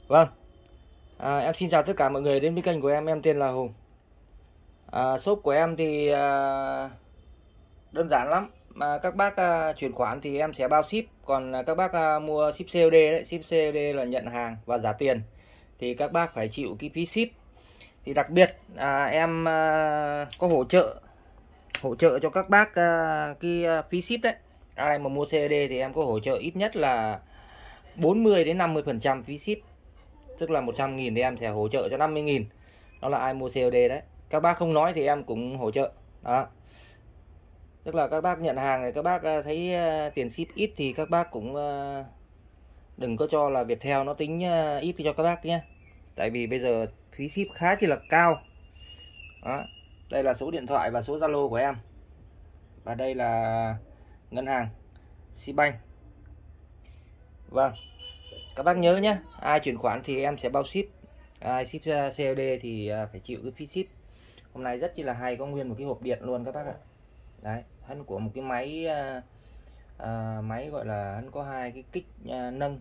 Vâng, em xin chào tất cả mọi người đến với kênh của em tên là Hùng. Shop của em thì đơn giản lắm, mà các bác chuyển khoản thì em sẽ bao ship, còn các bác mua ship COD đấy, ship COD là nhận hàng và trả tiền thì các bác phải chịu cái phí ship. Thì đặc biệt em có hỗ trợ cho các bác cái phí ship đấy. Ai mà mua COD thì em có hỗ trợ ít nhất là 40 đến 50% phí ship. Tức là 100.000 thì em sẽ hỗ trợ cho 50.000. Đó là ai mua COD đấy. Các bác không nói thì em cũng hỗ trợ. Đó. Tức là các bác nhận hàng này, các bác thấy tiền ship ít thì các bác cũng đừng có cho là Viettel nó tính ít cho các bác nhé. Tại vì bây giờ phí ship khá chỉ là cao. Đó. Đây là số điện thoại và số Zalo của em. Và đây là ngân hàng Sibank. Vâng. Các bác nhớ nhé, ai chuyển khoản thì em sẽ bao ship, ai ship COD thì phải chịu cái phí ship. Hôm nay rất chi là hay, có nguyên một cái hộp điện luôn các bác ạ. Đấy, thân của một cái máy máy gọi là hắn có hai cái kích nâng,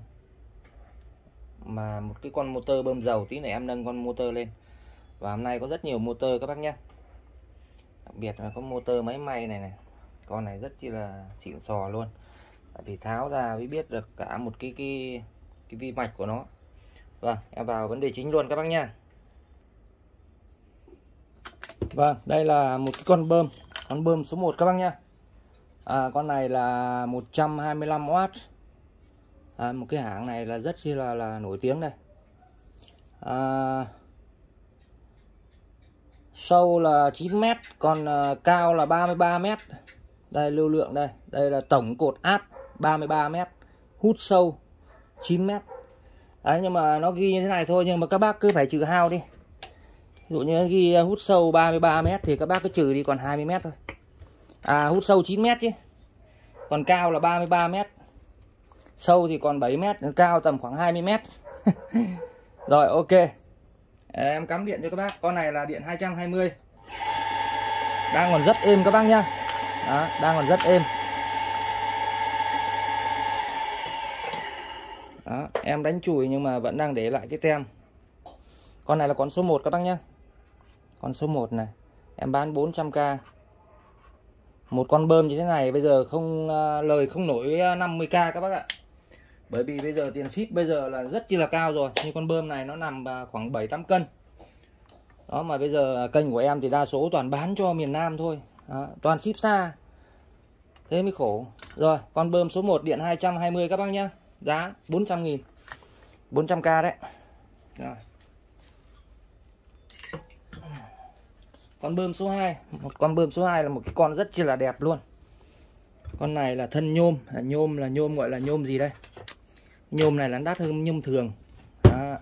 mà một cái con motor bơm dầu. Tí này em nâng con motor lên. Và hôm nay có rất nhiều motor các bác nhé. Đặc biệt là có motor máy may này này, con này rất chi là xịn sò luôn. Tại vì tháo ra mới biết được cả một cái vi mạch của nó. Vâng, em vào vấn đề chính luôn các bác nha. Vâng, đây là một cái con bơm số 1 các bác nha. Con này là 125W. Một cái hãng này là rất là nổi tiếng đây. Sâu là 9m, còn cao là 33m. Đây lưu lượng đây, đây là tổng cột áp 33m, hút sâu 9m. Đấy, nhưng mà nó ghi như thế này thôi, nhưng mà các bác cứ phải trừ hao đi. Ví dụ như ghi hút sâu 33m thì các bác cứ trừ đi còn 20m thôi. Hút sâu 9m chứ. Còn cao là 33m. Sâu thì còn 7m, cao tầm khoảng 20m. Rồi ok. Em cắm điện cho các bác. Con này là điện 220. Đang còn rất êm các bác nhá. Đó, đang còn rất êm. Đó, em đánh chùi nhưng mà vẫn đang để lại cái tem. Con này là con số 1 các bác nhé. Con số 1 này em bán 400k. Một con bơm như thế này bây giờ không lời không nổi 50k các bác ạ. Bởi vì bây giờ tiền ship bây giờ là rất chi là cao rồi. Như con bơm này nó nằm khoảng 7-8 cân. Đó, mà bây giờ kênh của em thì đa số toàn bán cho miền Nam thôi. Đó, toàn ship xa. Thế mới khổ. Rồi, con bơm số 1 điện 220 các bác nhé. Giá 400.000. 400k đấy. Rồi. Con bơm số 2, một con bơm số 2 là một cái con rất chi là đẹp luôn. Con này là thân nhôm, nhôm gọi là nhôm gì đây? Nhôm này là đắt hơn nhôm thường. Đó.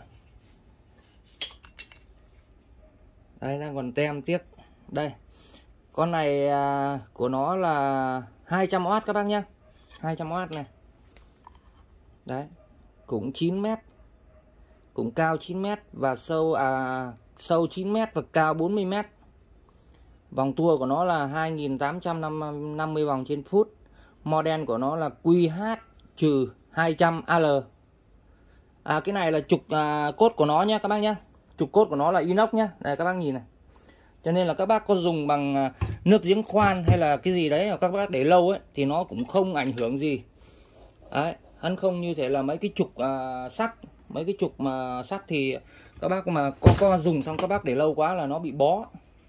Đây đang còn tem tiếp. Đây. Con này của nó là 200W các bác nhé. 200W này. Đấy. Cũng 9m. Cũng cao 9m và sâu 9m và cao 40m. Vòng tua của nó là 2850 vòng trên phút. Model của nó là QH-200AL. Cái này là trục cốt của nó nhé các bác nhé. Trục cốt của nó là inox nhé. Đây các bác nhìn này. Cho nên là các bác có dùng bằng nước giếng khoan hay là cái gì đấy, các bác để lâu ấy thì nó cũng không ảnh hưởng gì. Đấy, hắn không như thế là mấy cái trục sắt, mấy cái trục mà sắt thì các bác mà có dùng xong các bác để lâu quá là nó bị bó.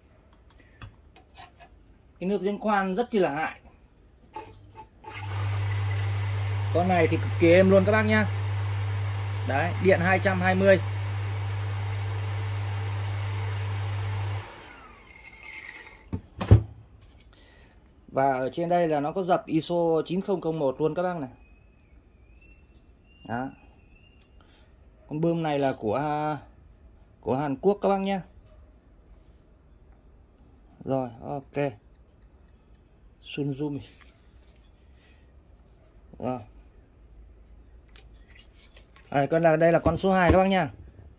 Cái nước giếng khoan rất chi là hại. Con này thì cực kỳ êm luôn các bác nhá. Đấy, điện 220. Và ở trên đây là nó có dập ISO 9001 luôn các bác này. Đó. Con bơm này là của Hàn Quốc các bác nhé. Rồi ok. Sunzumi. Rồi. Đây là con số 2 các bác nha.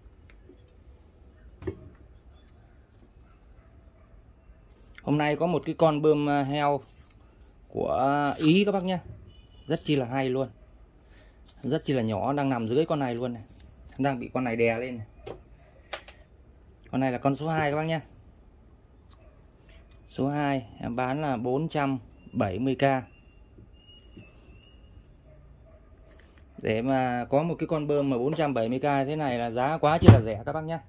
Hôm nay có một cái con bơm heo của Ý các bác nhé. Rất chi là hay luôn. Rất chi là nhỏ, đang nằm dưới con này luôn này. đang bị con này đè lên. Con này là con số 2 các bác nhé. Số 2 em bán là 470k. Để mà có một cái con bơm mà 470k thế này là giá quá chi là rẻ các bác nhé.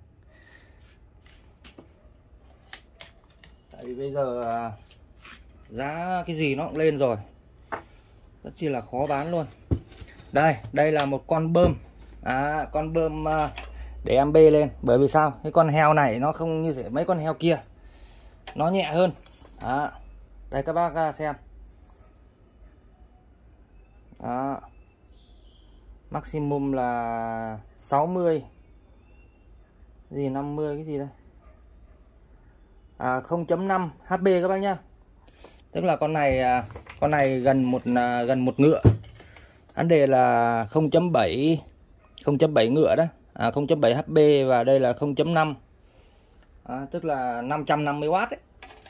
Tại vì bây giờ giá cái gì nó cũng lên rồi, rất chi là khó bán luôn. Đây là một con bơm, con bơm để em bê lên. Bởi vì sao? Cái con heo này nó không như thế mấy con heo kia, nó nhẹ hơn. Đây các bác xem. Đó. Maximum là 60 gì 50 cái gì đây, 0.5 HP các bác nhá. Tức là con này gần một ngựa. Vấn đề là 0.7 ngựa đó, 0.7 HP và đây là 0.5, tức là 550W ấy.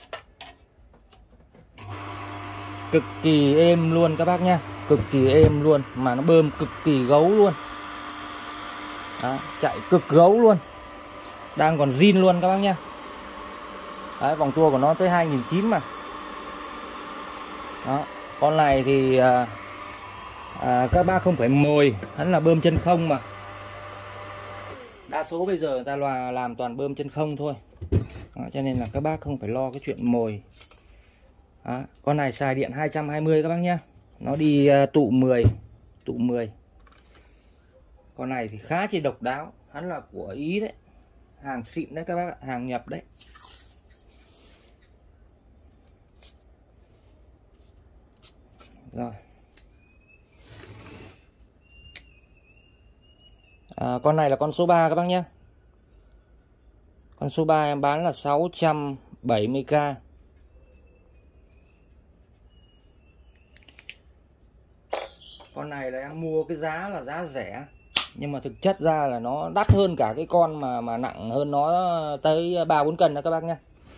Cực kỳ êm luôn các bác nhá, cực kỳ êm luôn, mà nó bơm cực kỳ gấu luôn. Đó, chạy cực gấu luôn, đang còn zin luôn các bác nhá. Đấy, vòng tua của nó tới 2009 mà. Đó, con này thì các bác không phải mồi, hắn là bơm chân không mà. Đa số bây giờ người ta làm toàn bơm chân không thôi. Đó, cho nên là các bác không phải lo cái chuyện mồi. Đó, con này xài điện 220 các bác nhé. Nó đi tụ 10. Con này thì khá chi độc đáo. Hắn là của Ý đấy, hàng xịn đấy các bác ạ, hàng nhập đấy. Rồi. Con này là con số 3 các bác nhé. Con số 3 em bán là 670k. Con này là em mua cái giá là giá rẻ, nhưng mà thực chất ra là nó đắt hơn cả cái con mà nặng hơn nó tới 3-4 cân đó các bác nhé.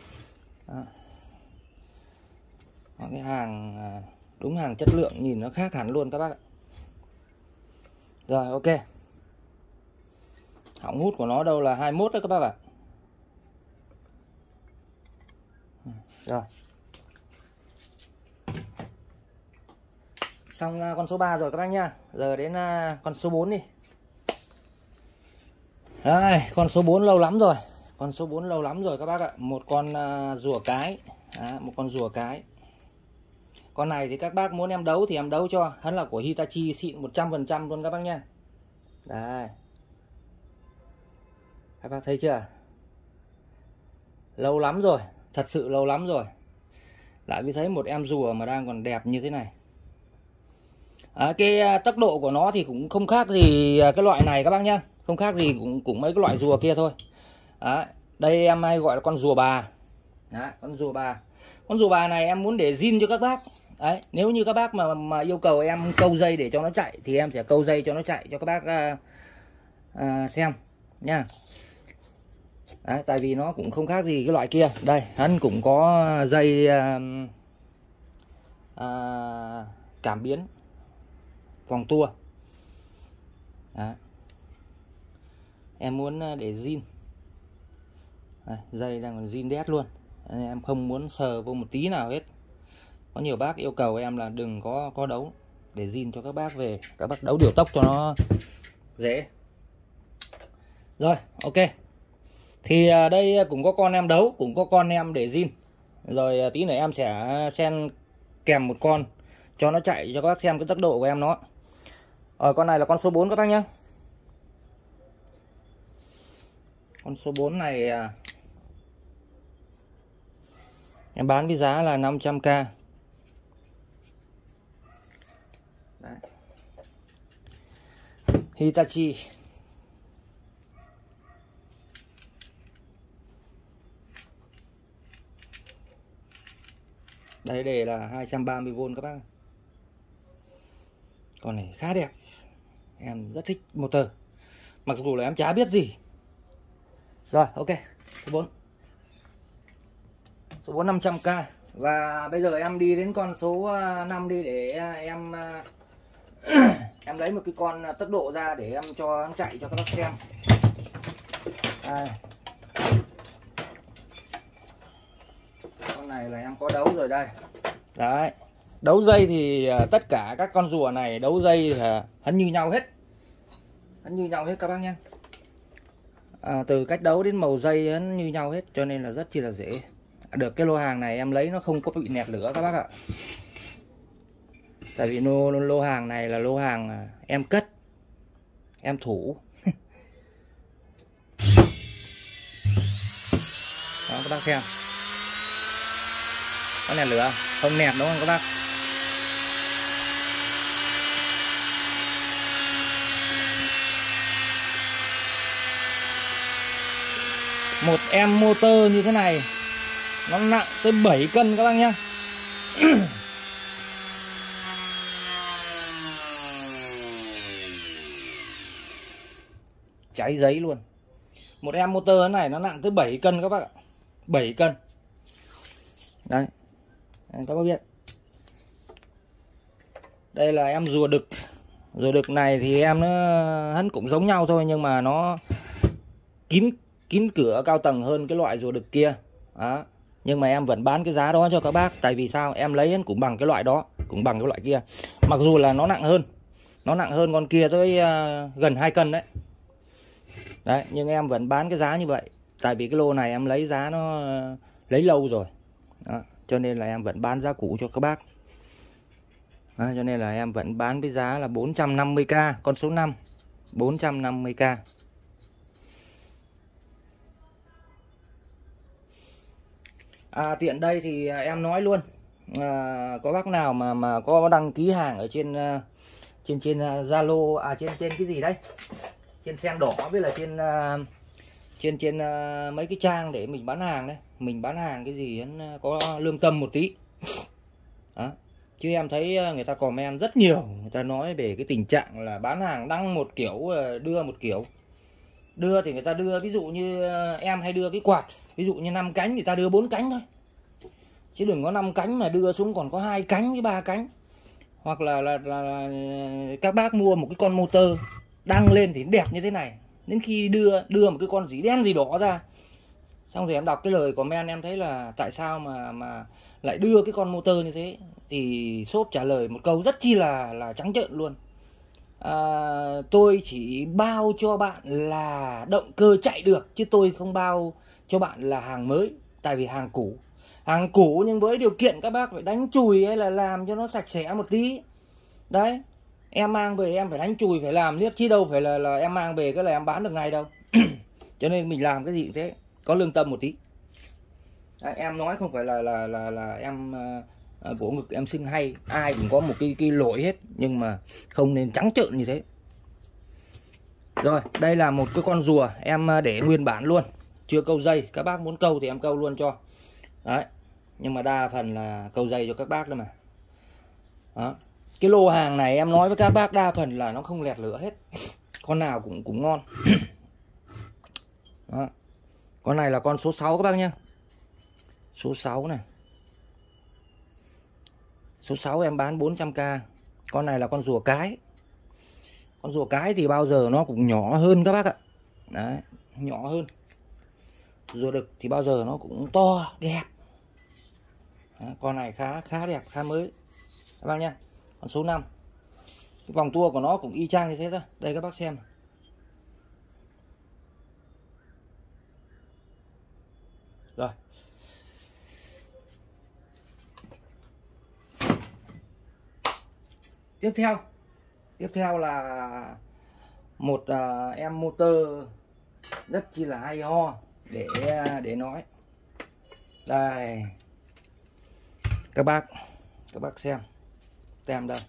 Cái hàng đúng hàng chất lượng, nhìn nó khác hẳn luôn các bác ạ. Rồi ok. Họng hút của nó đâu là 21 đấy các bác ạ. Rồi. Xong con số 3 rồi các bác nhá. Giờ đến con số 4 đi. Đây, con số 4 lâu lắm rồi. Con số 4 lâu lắm rồi các bác ạ. Một con rùa cái. Một con rùa cái. Con này thì các bác muốn em đấu thì em đấu cho. Hắn là của Hitachi xịn 100% luôn các bác nha. Đây. Các bác thấy chưa? Lâu lắm rồi, thật sự lâu lắm rồi. Lại mới thấy một em rùa mà đang còn đẹp như thế này. Cái tốc độ của nó thì cũng không khác gì cái loại này các bác nhá. Không khác gì cũng mấy cái loại rùa kia thôi. Đây em hay gọi là con rùa bà. Con rùa bà. Con rùa bà này em muốn để zin cho các bác. Đấy, nếu như các bác mà yêu cầu em câu dây để cho nó chạy thì em sẽ câu dây cho nó chạy cho các bác xem nha. Đấy, tại vì nó cũng không khác gì cái loại kia. Đây, hắn cũng có dây cảm biến vòng tua. Đấy. Em muốn để zin. Đây, dây đang còn zin đét luôn. Đấy, em không muốn sờ vô một tí nào hết. Có nhiều bác yêu cầu em là đừng có đấu, để zin cho các bác về các bác đấu điều tốc cho nó dễ. Rồi ok. Thì đây cũng có con em đấu, cũng có con em để zin. Rồi tí nữa em sẽ xen kèm một con cho nó chạy cho các bác xem cái tốc độ của em nó. Con này là con số 4 các bác nhé. Con số 4 này em bán với giá là 500k. Đấy. Hitachi. Đây đề là 230V các bác. Con này khá đẹp. Em rất thích motor. Mặc dù là em chả biết gì. Rồi ok. Số 4. Số 4 500k. Và bây giờ em đi đến con số 5 đi để em Em lấy một cái con tốc độ ra để em cho nó chạy cho các bác xem. Đây. Con này là em có đấu rồi đây. Đấy. Đấu dây thì tất cả các con rùa này đấu dây là hắn như nhau hết. Hắn như nhau hết các bác nhé. Từ cách đấu đến màu dây hắn như nhau hết, cho nên là rất chi là dễ. Được cái lô hàng này em lấy nó không có bị nẹt lửa các bác ạ. Tại vì lô hàng này là lô hàng em cất, em thủ. Đó các bác xem. Có nẹt lửa không? Nẹt đúng không các bác? Một em motor như thế này nó nặng tới 7 cân các bác nhé. Cháy giấy luôn. Một em motor này nó nặng tới 7 cân các bác ạ. 7 cân. Đấy. Các bác biết. Đây là em rùa đực. Rùa đực này thì em nó hắn cũng giống nhau thôi, nhưng mà nó kín cửa cao tầng hơn cái loại rùa đực kia. Đó. Nhưng mà em vẫn bán cái giá đó cho các bác. Tại vì sao? Em lấy hắn cũng bằng cái loại đó, cũng bằng cái loại kia. Mặc dù là nó nặng hơn. Nó nặng hơn con kia tới gần 2 cân đấy. Đấy, nhưng em vẫn bán cái giá như vậy. Tại vì cái lô này em lấy giá nó lấy lâu rồi. Đó, cho nên là em vẫn bán giá cũ cho các bác. Đó, cho nên là em vẫn bán với giá là 450k, con số 5. 450k. Tiện đây thì em nói luôn. Có bác nào mà có đăng ký hàng ở trên Zalo, trên cái gì đấy? Trên sen đỏ với là trên mấy cái trang để mình bán hàng đấy. Mình bán hàng cái gì nó có lương tâm một tí. Đó. Chứ em thấy người ta comment rất nhiều, người ta nói về cái tình trạng là bán hàng đăng một kiểu đưa một kiểu. Đưa thì người ta đưa, ví dụ như em hay đưa cái quạt, ví dụ như 5 cánh thì ta đưa 4 cánh thôi. Chứ đừng có 5 cánh mà đưa xuống còn có 2 cánh với 3 cánh. Hoặc là các bác mua một cái con motor đăng lên thì đẹp như thế này, đến khi đưa một cái con gì đen gì đỏ ra, xong rồi em đọc cái lời comment em thấy là tại sao mà lại đưa cái con motor như thế, thì shop trả lời một câu rất chi là trắng trợn luôn. Tôi chỉ bao cho bạn là động cơ chạy được, chứ tôi không bao cho bạn là hàng mới. Tại vì hàng cũ nhưng với điều kiện các bác phải đánh chùi hay là làm cho nó sạch sẽ một tí. Đấy, em mang về em phải đánh chùi, phải làm liếc, chứ đâu phải là em mang về cái là em bán được ngay đâu. Cho nên mình làm cái gì cũng thế, có lương tâm một tí. Đấy, em nói không phải là em vỗ ngực em xưng hay, ai cũng có một cái lỗi hết, nhưng mà không nên trắng trợn như thế. Rồi, đây là một cái con rùa em để nguyên bản luôn, chưa câu dây. Các bác muốn câu thì em câu luôn cho. Đấy, nhưng mà đa phần là câu dây cho các bác thôi mà. Đó. Cái lô hàng này em nói với các bác đa phần là nó không lẹt lửa hết. Con nào cũng ngon. Đó. Con này là con số 6 các bác nhé. Số 6 này. Số 6 em bán 400k. Con này là con rùa cái. Con rùa cái thì bao giờ nó cũng nhỏ hơn các bác ạ. Đấy, nhỏ hơn. Rùa đực thì bao giờ nó cũng to, đẹp. Đấy, con này khá đẹp, khá mới các bác nhé. Con số 5. Cái vòng tua của nó cũng y chang như thế thôi. Đây các bác xem. Rồi. Tiếp theo là một em motor rất chi là hay ho để nói. Đây. Các bác xem. Tem đây.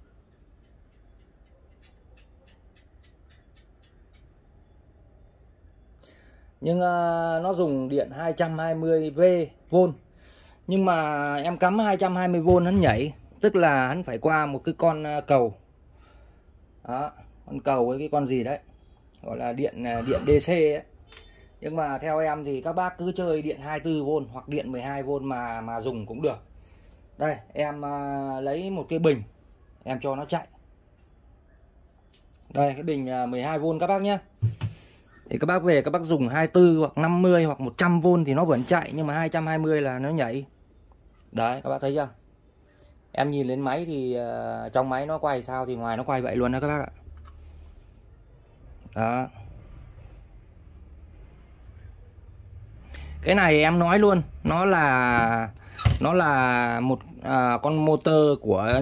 Nhưng nó dùng điện 220V. Nhưng mà em cắm 220V hắn nhảy, tức là hắn phải qua một cái con cầu. Đó, con cầu với cái con gì đấy, gọi là điện DC ấy. Nhưng mà theo em thì các bác cứ chơi điện 24V hoặc điện 12V mà dùng cũng được. Đây, em lấy một cái bình, em cho nó chạy. Đây cái bình 12V các bác nhé. Thì các bác về các bác dùng 24 hoặc 50 hoặc 100V thì nó vẫn chạy, nhưng mà 220 là nó nhảy. Đấy các bác thấy chưa? Em nhìn lên máy thì trong máy nó quay sao thì ngoài nó quay vậy luôn đó các bác ạ. Đó. Cái này em nói luôn, nó là một con motor của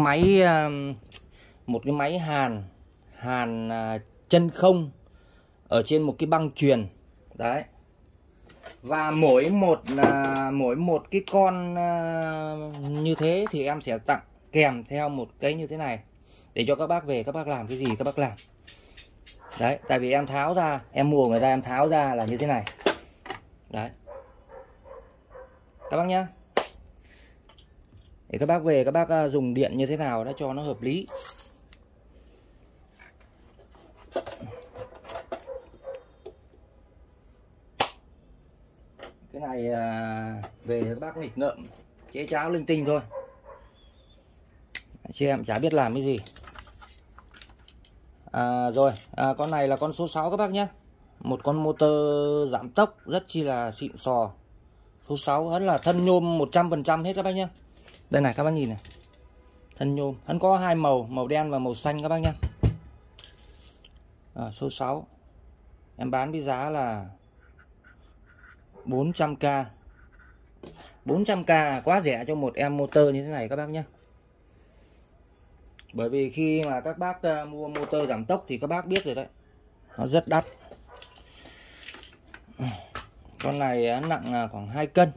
một cái máy hàn chân không ở trên một cái băng chuyền. Đấy. Và mỗi một cái con như thế thì em sẽ tặng kèm theo một cái như thế này để cho các bác về các bác làm cái gì các bác làm. Đấy, tại vì em tháo ra, em mua người ta em tháo ra là như thế này. Đấy. Các bác nhá. Để các bác về các bác dùng điện như thế nào đã cho nó hợp lý. Cái này về các bác nghịch ngợm chế cháo linh tinh thôi, chứ em chả biết làm cái gì. Rồi con này là con số 6 các bác nhé. Một con motor giảm tốc rất chi là xịn sò. Số 6 hắn là thân nhôm 100% hết các bác nhé. Đây này các bác nhìn này, thân nhôm, hắn có hai màu, màu đen và màu xanh các bác nhé. Số 6 em bán với giá là 400k. 400k quá rẻ cho một em motor như thế này các bác nhé. Bởi vì khi mà các bác mua motor giảm tốc thì các bác biết rồi đấy, nó rất đắt. Con này nặng khoảng 2 cân.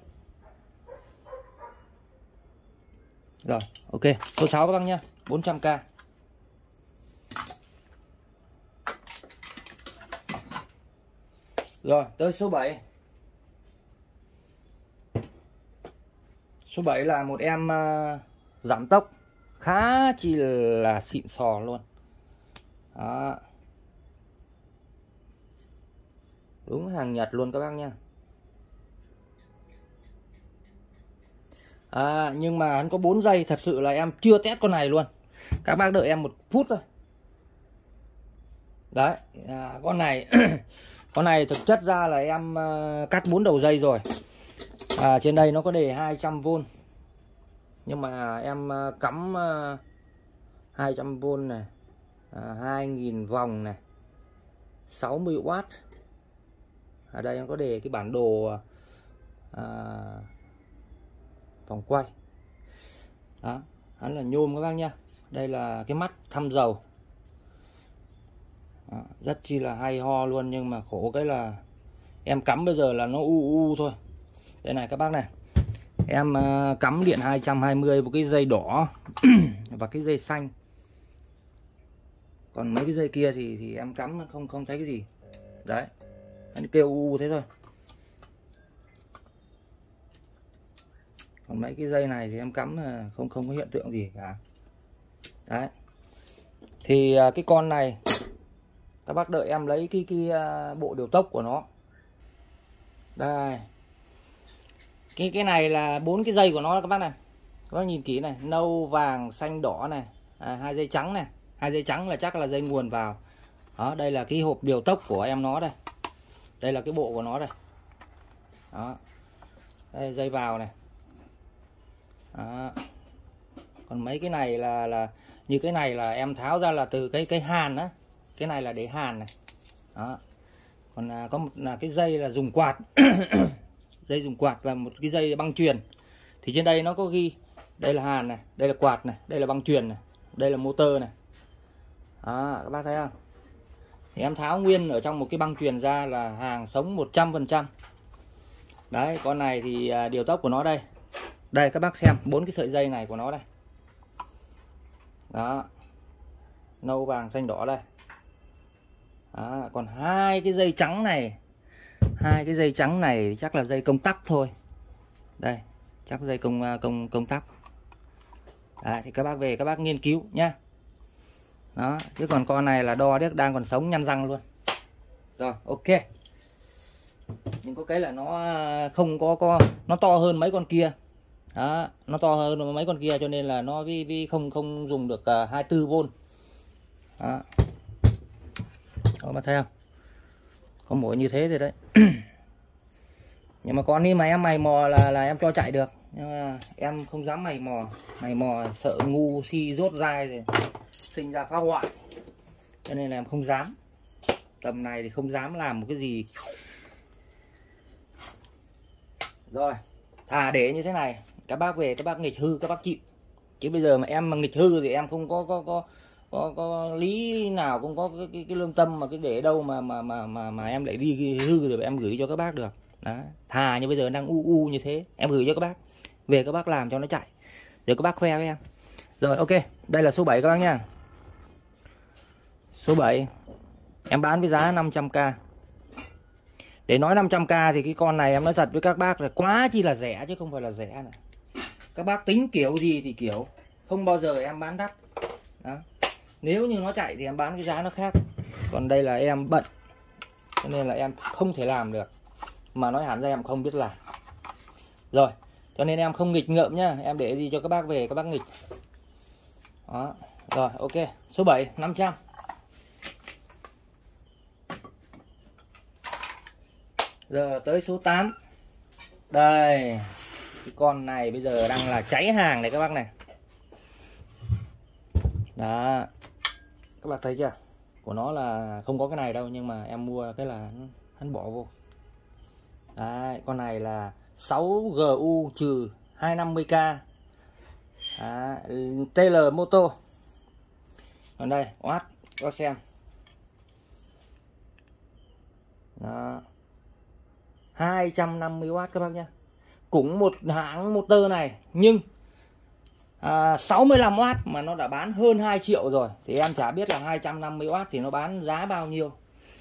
Rồi, ok, số 6 các bác nhé, 400k. Rồi, tới số 7. Số 7 là một em giảm tốc khá chi là xịn sò luôn. Đó. Đúng hàng Nhật luôn các bác nha. Nhưng mà hắn có 4 giây, thật sự là em chưa test con này luôn. Các bác đợi em 1 phút thôi. Đấy, con này con này thực chất ra là em cắt 4 đầu dây rồi. Trên đây nó có đề 200V. Nhưng mà em cắm 200V này, 2000 vòng này, 60W. Ở đây em có đề cái bản đồ vòng quay. Đó, hắn là nhôm các bác nhá. Đây là cái mắt thăm dầu. Đó, rất chi là hay ho luôn, nhưng mà khổ cái là em cắm bây giờ là nó u thôi. Đây này các bác này. Em cắm điện 220 một cái dây đỏ và cái dây xanh. Còn mấy cái dây kia thì em cắm không thấy cái gì. Đấy. Nó kêu u thế thôi. Còn mấy cái dây này thì em cắm không có hiện tượng gì cả. Đấy. Thì cái con này các bác đợi em lấy cái bộ điều tốc của nó. Đây. Cái này là 4 cái dây của nó các bác này. Các bác nhìn kỹ này, nâu, vàng, xanh, đỏ này, 2 dây trắng này. 2 dây trắng là chắc là dây nguồn vào. Đó, đây là cái hộp điều tốc của em nó đây. Đây là cái bộ của nó đây. Đó. Đây dây vào này. Đó. Còn mấy cái này là như cái này là em tháo ra là từ cái hàn á. Cái này là để hàn này. Đó. Còn có một là cái dây là dùng quạt. Dây dùng quạt và một cái dây băng chuyền. Thì trên đây nó có ghi đây là hàn này, đây là quạt này, đây là băng chuyền này, đây là motor này. Đó, các bác thấy không? Thì em tháo nguyên ở trong một cái băng chuyền ra là hàng sống 100%. Đấy, con này thì điều tốc của nó đây. Đây các bác xem 4 cái sợi dây này của nó đây. Đó. Nâu, vàng, xanh, đỏ đây. Đó, còn 2 cái dây trắng này. 2 cái dây trắng này chắc là dây công tắc thôi. Đây, chắc dây công tắc. Đấy, thì các bác về các bác nghiên cứu nhá. Đó, chứ còn con này là đo điếc đang còn sống nhăn răng luôn. Rồi, ok. Nhưng có cái là nó không có nó to hơn mấy con kia. Đó, nó to hơn mấy con kia cho nên là nó không dùng được 24V. Đó. Đó, mà thấy không, có mỗi như thế rồi đấy. Nhưng mà con đi mà em mày mò là em cho chạy được, nhưng mà em không dám mày mò sợ ngu si rốt dai rồi sinh ra phá hoại, cho nên là em không dám. Tầm này thì không dám làm một cái gì. Rồi thà để như thế này, các bác về các bác nghịch hư các bác chịu, chứ bây giờ mà em mà nghịch hư thì em không có lý nào, không có cái lương tâm mà cái để đâu mà em lại đi hư rồi em gửi cho các bác được. Đó. Thà như bây giờ đang u như thế em gửi cho các bác, về các bác làm cho nó chạy rồi các bác khoe với em. Rồi ok, đây là số 7 các bác nha. Số 7 em bán với giá 500k. Để nói 500k thì cái con này em nói thật với các bác là quá chi là rẻ chứ không phải là rẻ này. Các bác tính kiểu gì thì kiểu, không bao giờ em bán đắt. Đó. Nếu như nó chạy thì em bán cái giá nó khác. Còn đây là em bận cho nên là em không thể làm được. Mà nói hẳn ra em không biết làm. Rồi, cho nên em không nghịch ngợm nhá, em để gì cho các bác về các bác nghịch. Đó. Rồi ok, số 7 500. Giờ tới số 8. Đây. Cái con này bây giờ đang là cháy hàng này các bác này. Đó. Các bác thấy chưa? Của nó là không có cái này đâu, nhưng mà em mua cái là hắn bỏ vô. Đấy, con này là 6GU-250k. TL Moto. Còn đây, watt có xem. Đó. 250W các bác nhé. Cũng một hãng motor này nhưng 65W mà nó đã bán hơn 2 triệu rồi. Thì em chả biết là 250W thì nó bán giá bao nhiêu.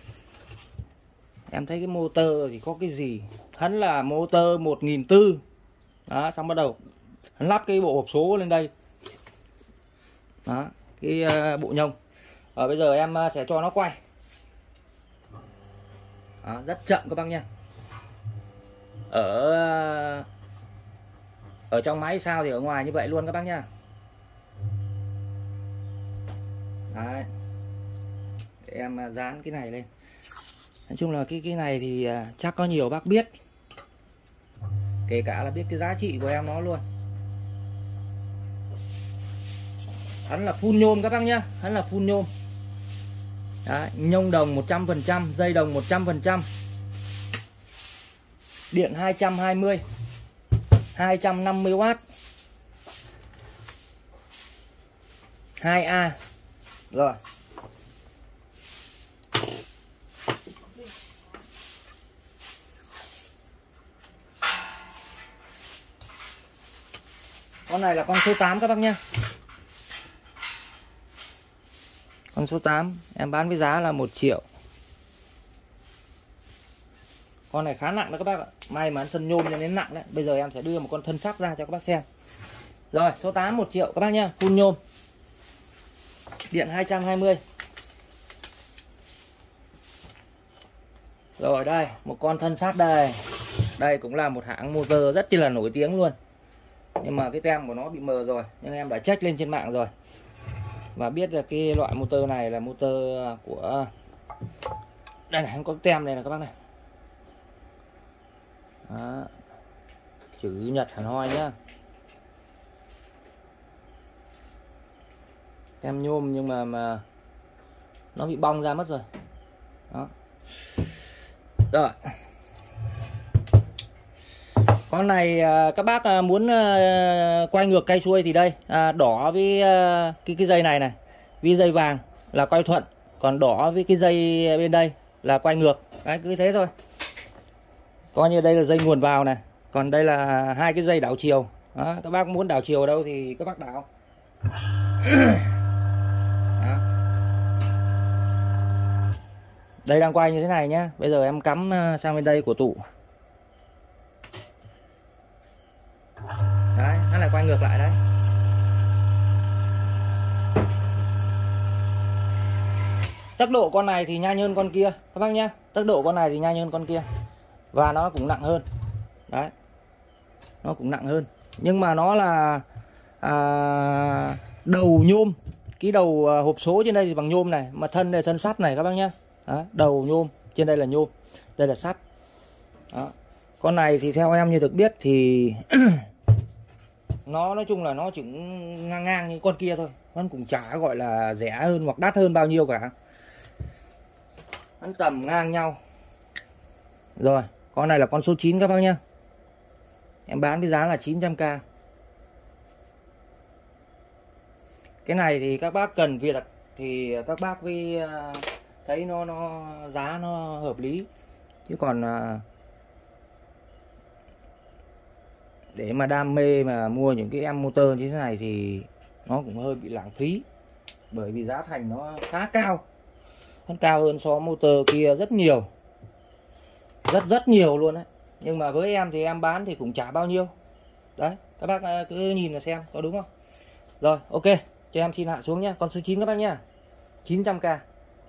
Em thấy cái motor thì có cái gì. Hắn là motor 1400. Đó, xong bắt đầu hắn lắp cái bộ hộp số lên đây. Đó, cái bộ nhông. Bây giờ em sẽ cho nó quay. Đó, rất chậm các bác nha. Ở trong máy sao thì ở ngoài như vậy luôn các bác nha. Đấy. Để em dán cái này lên. Nói chung là cái này thì chắc có nhiều bác biết, kể cả là biết cái giá trị của em nó luôn. Hắn là full nhôm các bác nhá, hắn là full nhôm. Đấy, nhông đồng 100%, dây đồng 100%. Điện 220, 250W, 2A. Rồi. Con này là con số 8 các bác nhé. Con số 8 em bán với giá là 1 triệu. Con này khá nặng đó các bác ạ. May mà thân nhôm cho nên nặng đấy. Bây giờ em sẽ đưa một con thân sắc ra cho các bác xem. Rồi số 8 1 triệu các bác nhá. Full nhôm. Điện 220. Rồi đây một con thân sắt đây. Đây cũng là một hãng motor rất chi là nổi tiếng luôn. Nhưng mà cái tem của nó bị mờ rồi. Nhưng em đã check lên trên mạng rồi. Và biết được cái loại motor này là motor của... Đây này, có tem này là các bác này. Đó. Chữ Nhật hẳn hoi nhá. Tem nhôm nhưng mà nó bị bong ra mất rồi. Đó. Rồi. Con này các bác muốn quay ngược cây xuôi thì đây, đỏ với cái dây này này, với dây vàng là quay thuận, còn đỏ với cái dây bên đây là quay ngược. Đấy, cứ thế thôi. Coi như đây là dây nguồn vào này, còn đây là hai cái dây đảo chiều. Đó, các bác muốn đảo chiều ở đâu thì các bác đảo. Đó. Đây đang quay như thế này nhá. Bây giờ em cắm sang bên đây của tủ. Đấy, nó lại quay ngược lại đấy. Tốc độ con này thì nhanh hơn con kia các bác nhé. Tốc độ con này thì nhanh hơn con kia. Và nó cũng nặng hơn. Đấy. Nó cũng nặng hơn. Nhưng mà nó là đầu nhôm. Cái đầu hộp số trên đây thì bằng nhôm này. Mà thân này thân sắt này các bác nhé. Đó, đầu nhôm, trên đây là nhôm, đây là sắt. Đó. Con này thì theo em như được biết thì nó nói chung là nó chỉ ngang ngang như con kia thôi, nó cũng chả gọi là rẻ hơn hoặc đắt hơn bao nhiêu cả, nó tầm ngang nhau. Rồi con này là con số 9 các bác nhá, em bán với giá là 900k. Cái này thì các bác cần việc thì các bác với thấy nó giá nó hợp lý, chứ còn để mà đam mê mà mua những cái em motor như thế này thì nó cũng hơi bị lãng phí, bởi vì giá thành nó khá cao, nó cao hơn so với motor kia rất nhiều, rất nhiều luôn đấy. Nhưng mà với em thì em bán thì cũng chả bao nhiêu đấy, các bác cứ nhìn là xem có đúng không. Rồi ok, cho em xin hạ xuống nhé, con số 9 các bác nhá, 900k.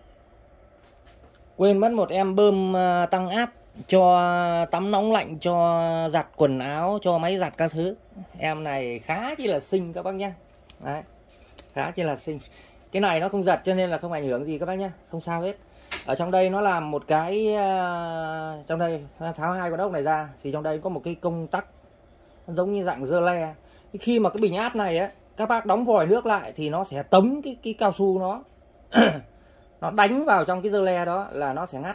Quên mất một em bơm tăng áp cho tắm nóng lạnh, cho giặt quần áo, cho máy giặt các thứ. Em này khá chỉ là xinh các bác nhá. Đấy, khá chỉ là xinh. Cái này nó không giật cho nên là không ảnh hưởng gì các bác nhá, không sao hết. Ở trong đây nó làm một cái, trong đây tháo hai con ốc này ra thì trong đây có một cái công tắc giống như dạng dơ le. Khi mà cái bình áp này á, các bác đóng vòi nước lại thì nó sẽ tống cái cao su nó nó đánh vào trong cái dơ le đó là nó sẽ ngắt.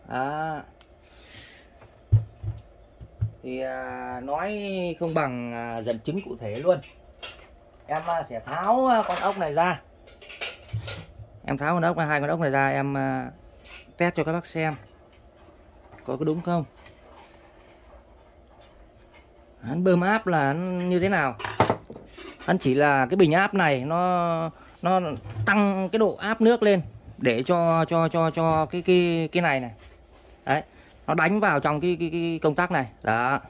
Thì nói không bằng dẫn chứng cụ thể luôn. Em sẽ tháo con ốc này ra, em tháo con ốc này, hai con ốc này ra, em test cho các bác xem có đúng không. Hắn bơm áp là hắn như thế nào, hắn chỉ là cái bình áp này nó tăng cái độ áp nước lên để cho cái này này đấy, nó đánh vào trong cái công tắc này đó.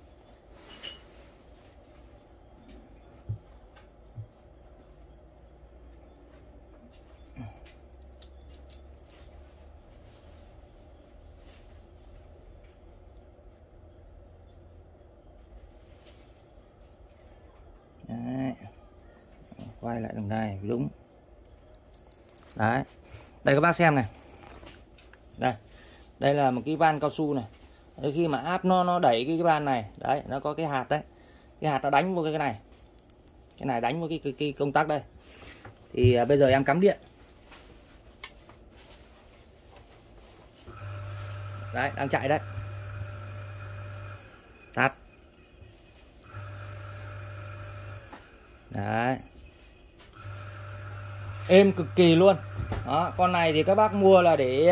Đấy. Quay lại đường này đúng đấy. Đây các bác xem này, đây là một cái van cao su này. Đấy, khi mà áp nó đẩy cái van này đấy, nó có cái hạt đấy, cái hạt nó đánh vô cái này đánh vô cái công tắc đây. Thì bây giờ em cắm điện đấy, đang chạy đấy, tắt đấy, êm cực kỳ luôn. Đó, con này thì các bác mua là để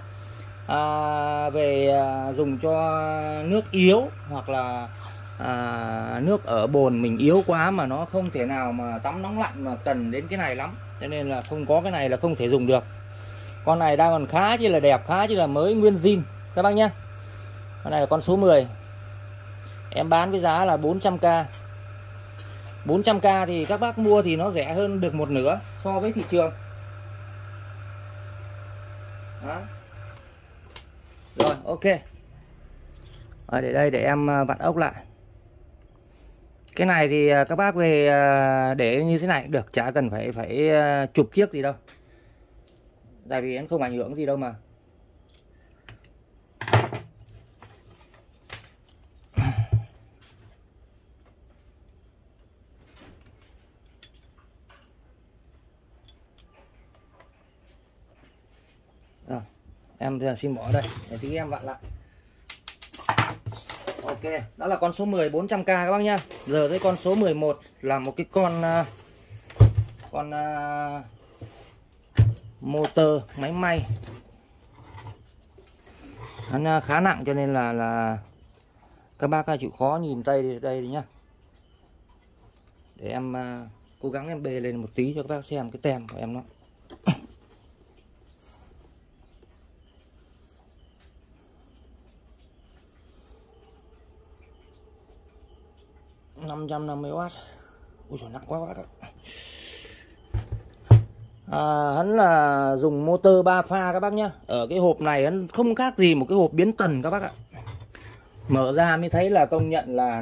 về dùng cho nước yếu, hoặc là nước ở bồn mình yếu quá mà nó không thể nào mà tắm nóng lạnh mà cần đến cái này lắm, cho nên là không có cái này là không thể dùng được. Con này đang còn khá chi là đẹp, khá chi là mới, nguyên zin các bác nhé. Con này là con số 10, em bán với giá là 400k. 400k thì các bác mua thì nó rẻ hơn được một nửa so với thị trường. Đó. Rồi ok. Để đây để em vặn ốc lại. Cái này thì các bác về để như thế này được, chả cần phải chụp chiếc gì đâu, tại vì nó không ảnh hưởng gì đâu mà. Rồi, em xin bỏ đây để tí em vặn lại. Ok, đó là con số 10 400k các bác nhá. Giờ tới con số 11 là một cái con motor máy may. Nó khá nặng cho nên là các bác chịu khó nhìn tay đây nhá. Để em cố gắng em bê lên một tí cho các bác xem cái tem của em nó. W. Ui trời, nặng quá các bác ạ. Hắn là dùng motor 3 pha các bác nhá. Ở cái hộp này hắn không khác gì một cái hộp biến tần các bác ạ. Mở ra mới thấy là công nhận là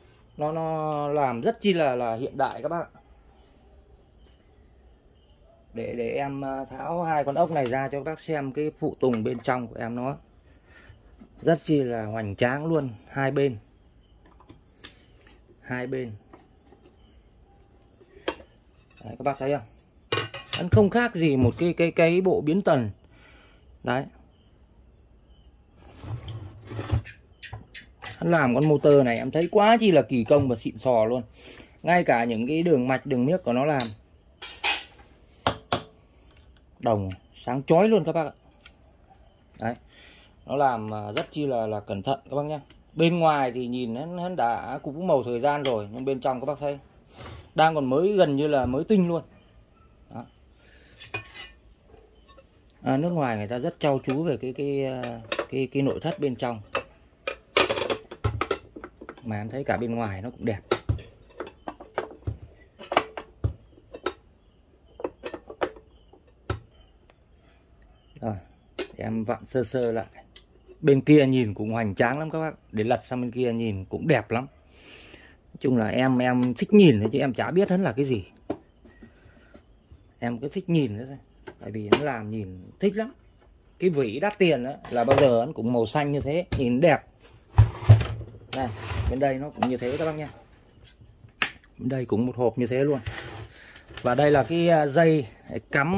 nó làm rất chi là hiện đại các bác ạ. để em tháo hai con ốc này ra cho các bác xem cái phụ tùng bên trong của em nó rất chi là hoành tráng luôn, hai bên. Đấy, các bác thấy không? Nó không khác gì một cái bộ biến tần. Đấy. Hắn làm con motor này em thấy quá chi là kỳ công và xịn sò luôn. Ngay cả những cái đường mạch, đường miếc của nó làm đồng sáng chói luôn các bác ạ. Đấy. Nó làm rất chi là cẩn thận các bác nhé. Bên ngoài thì nhìn hắn đã cũng màu thời gian rồi, nhưng bên trong các bác thấy đang còn mới, gần như là mới tinh luôn. Đó. Nước ngoài người ta rất trau chú về cái nội thất bên trong, mà em thấy cả bên ngoài nó cũng đẹp. Rồi em vặn sơ sơ lại. Bên kia nhìn cũng hoành tráng lắm các bác, để lật sang bên kia nhìn cũng đẹp lắm. Nói chung là em thích nhìn thôi chứ em chả biết hắn là cái gì. Em cứ thích nhìn nữa thôi, tại vì nó làm nhìn thích lắm. Cái vỉ đắt tiền đó là bao giờ nó cũng màu xanh như thế, nhìn đẹp. Này, bên đây nó cũng như thế các bác nhé. Bên đây cũng một hộp như thế luôn. Và đây là cái dây cắm.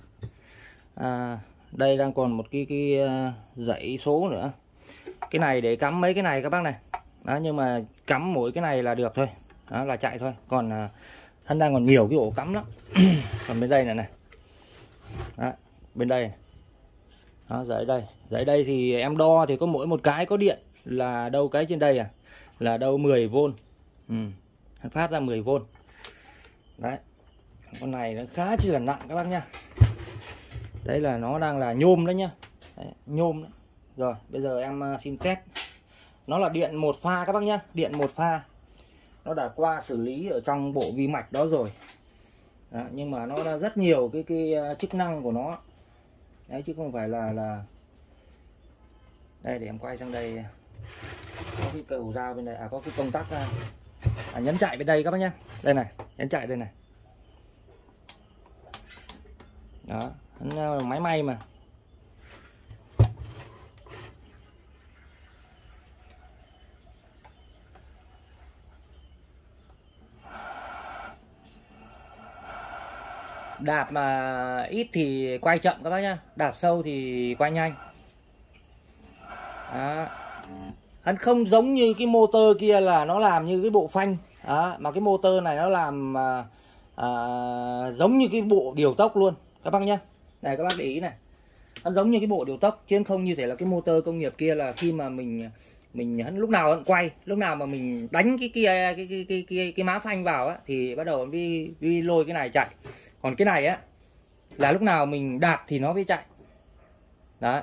Đây đang còn một cái dãy số nữa. Cái này để cắm mấy cái này các bác này. Đó, nhưng mà cắm mỗi cái này là được thôi. Đó là chạy thôi. Còn hắn đang còn nhiều cái ổ cắm lắm. Còn bên đây này. Đó, bên đây. Đó, dãy đây thì em đo thì có mỗi một cái có điện là đâu cái trên đây là đâu 10V. Hắn phát ra 10V. Đấy. Con này nó khá chỉ là nặng các bác nhá. Đây là nó đang là nhôm đấy nhá. Đấy, nhôm đấy. Rồi bây giờ em xin test. Nó là điện một pha các bác nhá, điện một pha. Nó đã qua xử lý ở trong bộ vi mạch đó rồi. Đó, nhưng mà nó đã rất nhiều cái chức năng của nó. Đấy chứ không phải là đây, để em quay sang đây. Có cái cầu dao bên đây, có cái công tắc nhấn chạy bên đây các bác nhá. Đây này, nhấn chạy đây này. Đó, máy may mà. Đạp mà ít thì quay chậm các bác nhá, đạp sâu thì quay nhanh. Đó. Hắn không giống như cái motor kia là nó làm như cái bộ phanh. Đó, mà cái motor này nó làm giống như cái bộ điều tốc luôn các bác nhá. Này các bác để ý này, hắn giống như cái bộ điều tốc chứ không như thể là cái motor công nghiệp kia là khi mà mình hắn lúc nào hắn quay, lúc nào mà mình đánh cái má phanh vào á thì bắt đầu đi lôi cái này chạy. Còn cái này á là lúc nào mình đạp thì nó mới chạy. Đó.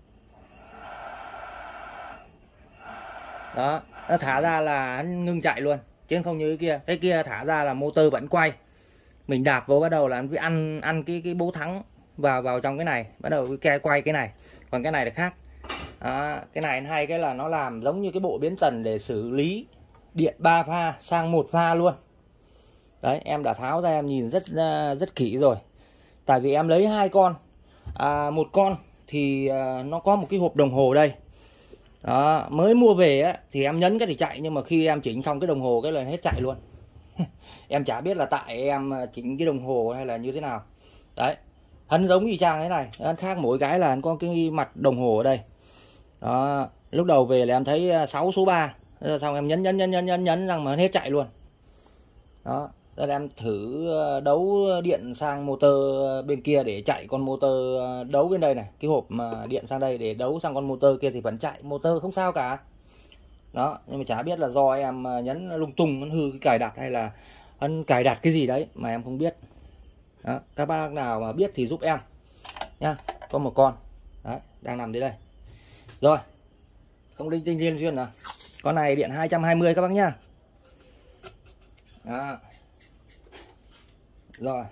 Đó, nó thả ra là hắn ngưng chạy luôn, chứ không như cái kia thả ra là motor vẫn quay. Mình đạp vô bắt đầu là nó ăn cái bố thắng vào trong cái này, bắt đầu quay cái này. Còn cái này là khác. Đó, cái này hay cái là nó làm giống như cái bộ biến tần để xử lý điện 3 pha sang 1 pha luôn. Đấy, em đã tháo ra em nhìn rất kỹ rồi. Tại vì em lấy hai con. Một con thì nó có một cái hộp đồng hồ đây. Đó, mới mua về á thì em nhấn cái thì chạy, nhưng mà khi em chỉnh xong cái đồng hồ cái là hết chạy luôn. Em chả biết là tại em chỉnh cái đồng hồ hay là như thế nào. Đấy, hắn giống y chang thế này, hắn khác mỗi cái là hắn có cái mặt đồng hồ ở đây. Đó, lúc đầu về là em thấy 6 số 3, xong em nhấn rằng mà hết chạy luôn. Đó, đây là em thử đấu điện sang motor bên kia để chạy con motor đấu bên đây này, cái hộp mà điện sang đây để đấu sang con motor kia thì vẫn chạy, motor không sao cả. Đó, nhưng mà chả biết là do em nhấn lung tung, nó hư cái cài đặt hay là anh cài đặt cái gì đấy mà em không biết. Đó, các bác nào mà biết thì giúp em nha. Có một con đấy đang nằm dưới đây rồi, không linh tinh liên xuyên nào. Con này điện 220 các bác nhá. Đó. Rồi,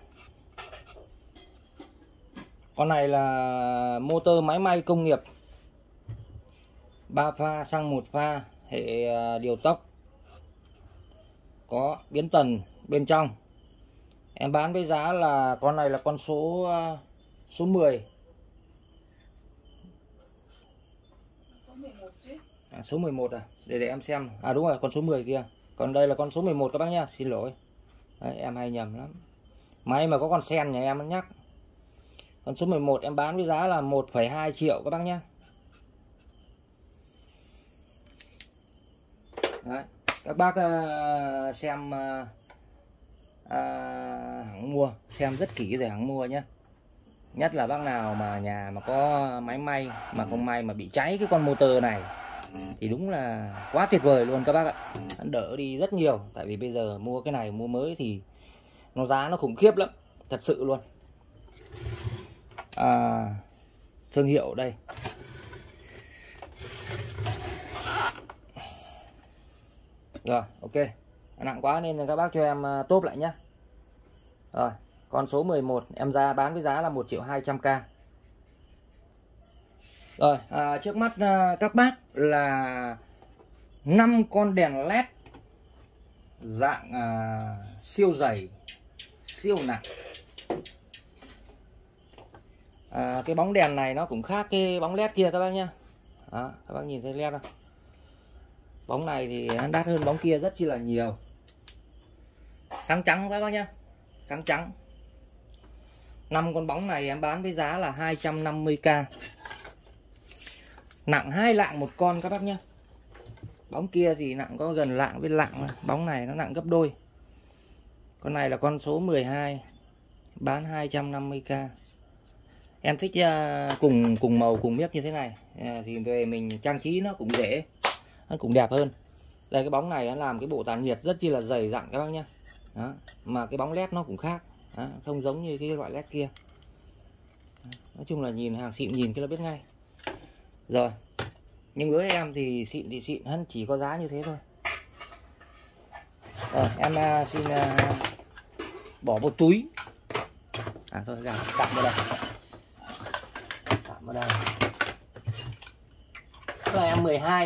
con này là motor máy may công nghiệp 3 pha sang 1 pha, hệ điều tốc, có biến tần bên trong. Em bán với giá là con này là con số 10. Số 11 à? Để em xem. À đúng rồi, con số 10 kia. Còn đây là con số 11 các bác nhá, xin lỗi. Đấy, em hay nhầm lắm. May mà có con sen nhà em nó nhắc. Con số 11 em bán với giá là 1,2 triệu các bác nhá. Đấy, các bác xem hãng mua, xem rất kỹ rồi hãng mua nhé. Nhất là bác nào mà nhà mà có máy may mà không may mà bị cháy cái con motor này thì đúng là quá tuyệt vời luôn các bác ạ. Nó đỡ đi rất nhiều. Tại vì bây giờ mua cái này mua mới thì nó giá nó khủng khiếp lắm, thật sự luôn. Thương hiệu đây. Rồi ok, nặng quá nên các bác cho em tốp lại nhé. Rồi con số 11 em ra bán với giá là 1.200.000. Rồi trước mắt các bác là 5 con đèn led dạng siêu dày, siêu nặng. Cái bóng đèn này nó cũng khác cái bóng led kia các bác nhá. Đó, các bác nhìn thấy led không? Bóng này thì nó đắt hơn bóng kia rất chi là nhiều. Sáng trắng các bác nhá, sáng trắng. 5 con bóng này em bán với giá là 250.000. Nặng 2 lạng một con các bác nhá. Bóng kia thì nặng có gần lạng với lạng, bóng này nó nặng gấp đôi. Con này là con số 12, bán 250.000. Em thích cùng màu cùng miếc như thế này thì về mình trang trí nó cũng dễ, nó cũng đẹp hơn. Đây cái bóng này nó làm cái bộ tản nhiệt rất chi là dày dặn các bác nhá. Đó, mà cái bóng led nó cũng khác. Đó, không giống như cái loại led kia. Nói chung là nhìn hàng xịn, nhìn cái là biết ngay. Rồi, nhưng với em thì xịn hơn, chỉ có giá như thế thôi. Rồi em xin bỏ vào túi. Thôi tạm vào đây. Tạm vào đây. Đó là em 12.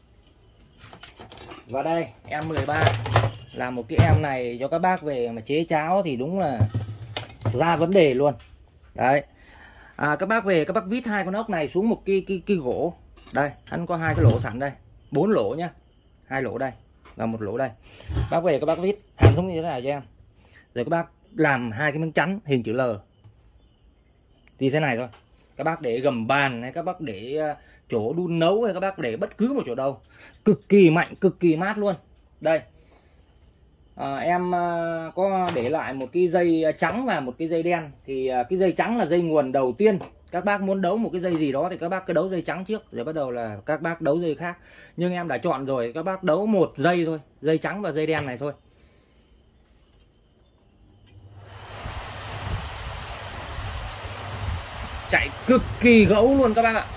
Và đây em 13 là một cái em này cho các bác về mà chế cháo thì đúng là ra vấn đề luôn. Đấy. Các bác về các bác vít 2 con ốc này xuống một cái gỗ. Đây, hắn có 2 cái lỗ sẵn đây, 4 lỗ nhá. 2 lỗ đây và 1 lỗ đây. Bác về các bác vít hàng xuống như thế này cho em. Rồi các bác làm 2 cái miếng chắn hình chữ L. Thì thế này thôi. Các bác để gầm bàn hay các bác để chỗ đun nấu hay các bác để bất cứ một chỗ đâu. Cực kỳ mạnh, cực kỳ mát luôn. Đây. Em có để lại một cái dây trắng và một cái dây đen. Thì cái dây trắng là dây nguồn đầu tiên. Các bác muốn đấu một cái dây gì đó thì các bác cứ đấu dây trắng trước, rồi bắt đầu là các bác đấu dây khác. Nhưng em đã chọn rồi, các bác đấu một dây thôi, dây trắng và dây đen này thôi. Chạy cực kỳ gấu luôn các bác ạ.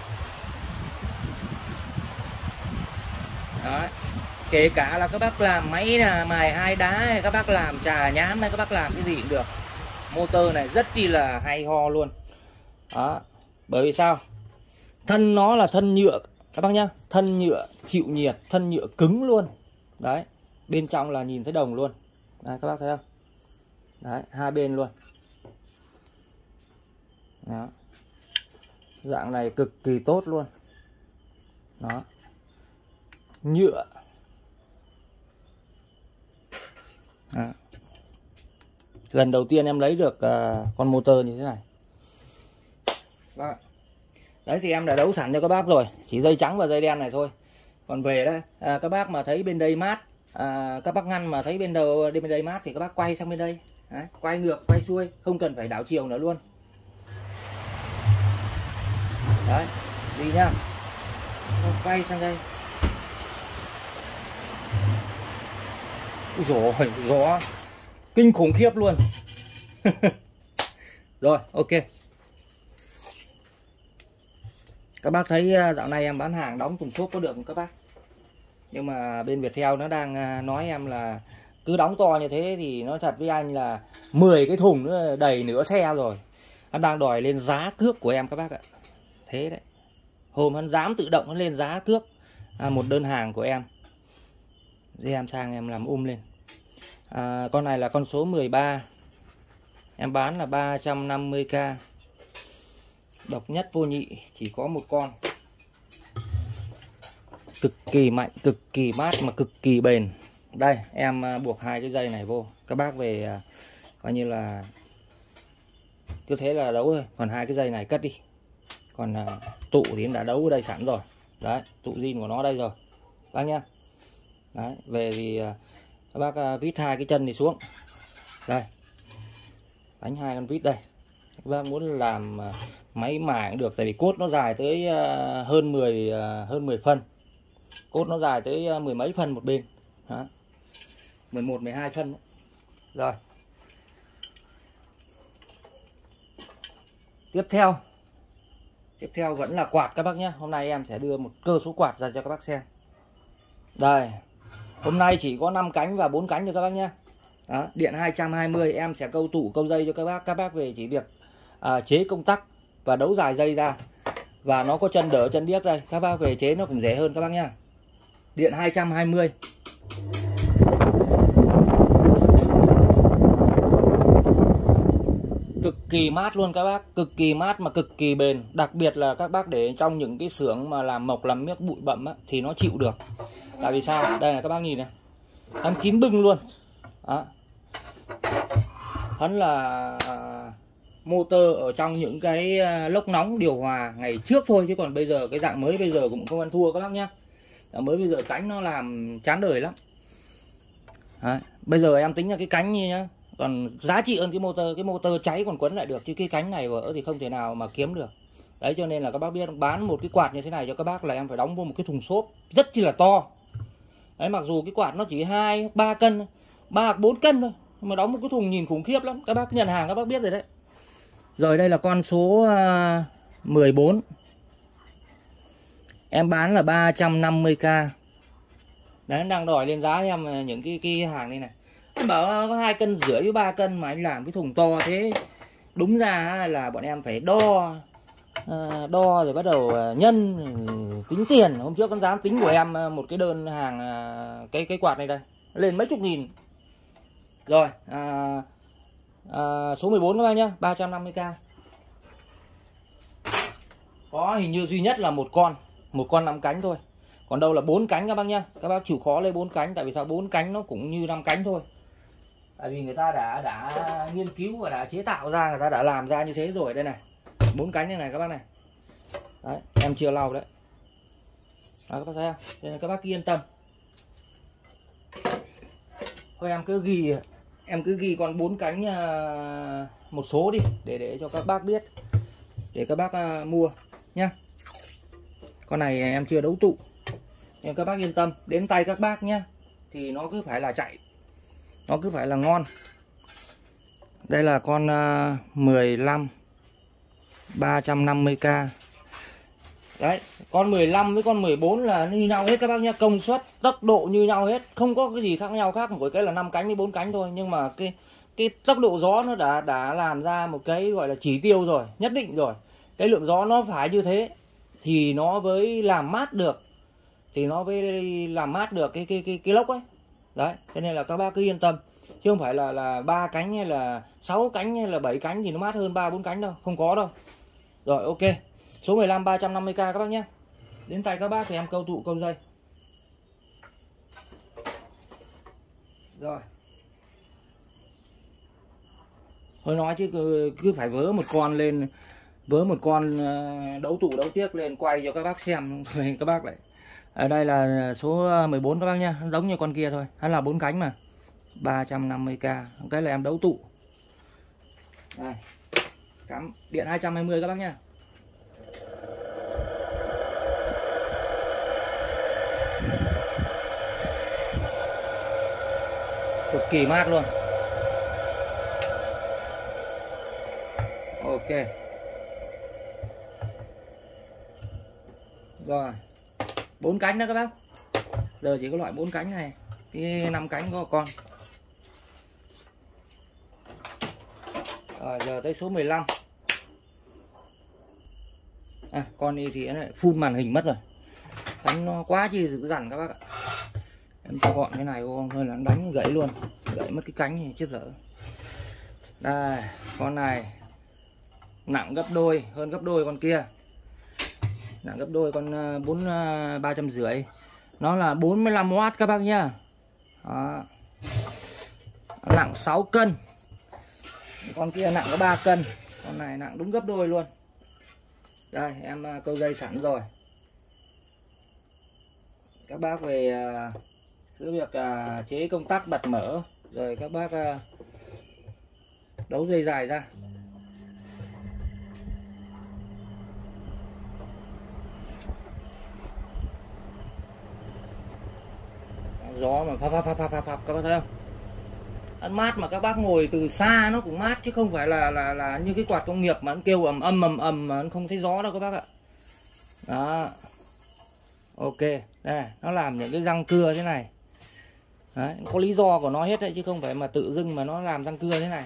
Đấy. Kể cả là các bác làm máy là mài 2 đá hay các bác làm trà nhám hay các bác làm cái gì cũng được. Motor này rất chi là hay ho luôn. Đó. Bởi vì sao? Thân nó là thân nhựa các bác nhá, thân nhựa chịu nhiệt, thân nhựa cứng luôn. Đấy, bên trong là nhìn thấy đồng luôn. Đấy, các bác thấy không? Đấy, hai bên luôn. Đó. Dạng này cực kỳ tốt luôn. Đó. Nhựa. Đó. Lần đầu tiên em lấy được con motor như thế này. Đó. Đấy thì em đã đấu sẵn cho các bác rồi, chỉ dây trắng và dây đen này thôi. Còn về đấy các bác mà thấy bên đây mát, các bác ngăn mà thấy bên đây mát thì các bác quay sang bên đây. Đấy, quay ngược quay xuôi, không cần phải đảo chiều nữa luôn. Đấy, đi nhá, quay sang đây. Ui dồi, gió kinh khủng khiếp luôn. Rồi ok. Các bác thấy dạo này em bán hàng đóng thùng xốp có được không các bác? Nhưng mà bên Viettel nó đang nói em là cứ đóng to như thế thì nói thật với anh là 10 cái thùng nữa đầy nửa xe rồi. Hắn đang đòi lên giá cước của em các bác ạ. Thế đấy. Hôm hắn dám tự động hắn lên giá cước một đơn hàng của em. Để em sang em làm lên. Con này là con số 13. Em bán là 350k. Độc nhất vô nhị, chỉ có một con. Cực kỳ mạnh, cực kỳ mát mà cực kỳ bền. Đây, em buộc hai cái dây này vô. Các bác về coi như là cứ thế là đấu thôi. Còn hai cái dây này cất đi. Còn tụ thì em đã đấu ở đây sẵn rồi. Đấy, tụ zin của nó đây rồi bác nhá. Đấy, về thì các bác vít hai cái chân thì xuống. Đây, đánh hai con vít đây. Các bác muốn làm máy mài cũng được, tại vì cốt nó dài tới hơn 10 phân. Cốt nó dài tới mười mấy phân một bên. Đó. 11 12 phân. Rồi. Tiếp theo vẫn là quạt các bác nhé. Hôm nay em sẽ đưa một cơ số quạt ra cho các bác xem. Đây. Hôm nay chỉ có 5 cánh và 4 cánh cho các bác nhé. Đó, điện 220 em sẽ câu tủ câu dây cho các bác. Các bác về chỉ việc chế công tắc và đấu dài dây ra. Và nó có chân đỡ chân điếc đây. Các bác về chế nó cũng rẻ hơn các bác nhé. Điện 220. Cực kỳ mát luôn các bác. Cực kỳ mát mà cực kỳ bền. Đặc biệt là các bác để trong những cái xưởng mà làm mộc làm miếc bụi bặm á, thì nó chịu được. Tại vì sao? Đây là các bác nhìn này. Hắn kín bưng luôn. Đó. Hắn là motor ở trong những cái lốc nóng điều hòa ngày trước thôi. Chứ còn bây giờ cái dạng mới bây giờ cũng không ăn thua các bác nhá. Dạng mới bây giờ cánh nó làm chán đời lắm. Đấy. Bây giờ em tính ra cái cánh như nhá, còn giá trị hơn cái motor cháy còn quấn lại được, chứ cái cánh này vỡ thì không thể nào mà kiếm được. Đấy, cho nên là các bác biết bán một cái quạt như thế này cho các bác là em phải đóng vô một cái thùng xốp rất chi là to. Đấy, mặc dù cái quạt nó chỉ 2-3 cân, 3-4 cân thôi, mà đóng một cái thùng nhìn khủng khiếp lắm. Các bác nhận hàng các bác biết rồi đấy. Rồi đây là con số 14. Em bán là 350k. Đấy, anh đang đòi lên giá em những cái hàng này này. Anh bảo có 2,5 cân với 3 cân mà anh làm cái thùng to thế. Đúng ra là bọn em phải đo rồi bắt đầu nhân tính tiền. Hôm trước con dám tính của em một cái đơn hàng cái quạt này đây lên mấy chục nghìn. Rồi số 14 các bác nhá, 350k. Có hình như duy nhất là một con 5 cánh thôi. Còn đâu là 4 cánh các bác nhá. Các bác chịu khó lấy 4 cánh. Tại vì sao 4 cánh nó cũng như 5 cánh thôi. Tại vì người ta đã nghiên cứu và đã chế tạo ra, người ta đã làm ra như thế rồi. Đây này, 4 cánh như này các bác này. Đấy, em chưa lau đấy. Đó, các bác thấy không? Nên các bác cứ yên tâm. Thôi em cứ ghi con 4 cánh một số đi để cho các bác biết, để các bác mua nhá. Con này em chưa đấu tụ, nhưng các bác yên tâm, đến tay các bác nhá thì nó cứ phải là chạy, nó cứ phải là ngon. Đây là con 15 350k. Đấy, con 15 với con 14 là như nhau hết các bác nhá, công suất, tốc độ như nhau hết, không có cái gì khác nhau khác, mỗi cái là 5 cánh với 4 cánh thôi. Nhưng mà cái tốc độ gió nó đã làm ra một cái gọi là chỉ tiêu rồi, nhất định rồi. Cái lượng gió nó phải như thế thì nó mới làm mát được, cái lốc ấy. Đấy, cho nên là các bác cứ yên tâm, chứ không phải là 3 cánh hay là 6 cánh hay là 7 cánh thì nó mát hơn 3-4 cánh đâu, không có đâu. Rồi, ok. Số 15 350k các bác nhé. Đến tay các bác thì em câu tụ câu dây. Rồi. Thôi nói chứ cứ phải vớ một con đấu tụ đấu tiếc lên quay cho các bác xem. Các bác lại. Ở đây là số 14 các bác nhá, giống như con kia thôi, hắn là 4 cánh mà. 350k, cái là em đấu tụ. Đây. Cắm điện 220 các bác nhá. Cực kỳ mát luôn. Ok. Rồi. 4 cánh đó các bác. Giờ chỉ có loại 4 cánh này. Cái 5 cánh có con. Rồi giờ tới số 15. Con đi thì nó phun màn hình mất rồi. Đánh nó quá chi dữ dằn các bác ạ. Em cho gọn cái này vô thôi là đánh gãy luôn, gãy mất cái cánh này chết dở. Đây, con này nặng gấp đôi, hơn gấp đôi con kia. Nặng gấp đôi con 350. Nó là 45W các bác nhá. Đó. Nặng 6 cân. Con kia nặng có 3 cân. Con này nặng đúng gấp đôi luôn. Đây, em câu dây sẵn rồi. Các bác về cái việc chế công tắc bật mở, rồi các bác đấu dây dài ra. Gió mà phập các bác thấy không? Ăn mát mà các bác ngồi từ xa nó cũng mát, chứ không phải là như cái quạt công nghiệp mà nó kêu ầm ầm mà nó không thấy gió đâu các bác ạ. Đó. Ok, đây, nó làm những cái răng cưa thế này. Đấy, có lý do của nó hết đấy, chứ không phải mà tự dưng mà nó làm răng cưa thế này.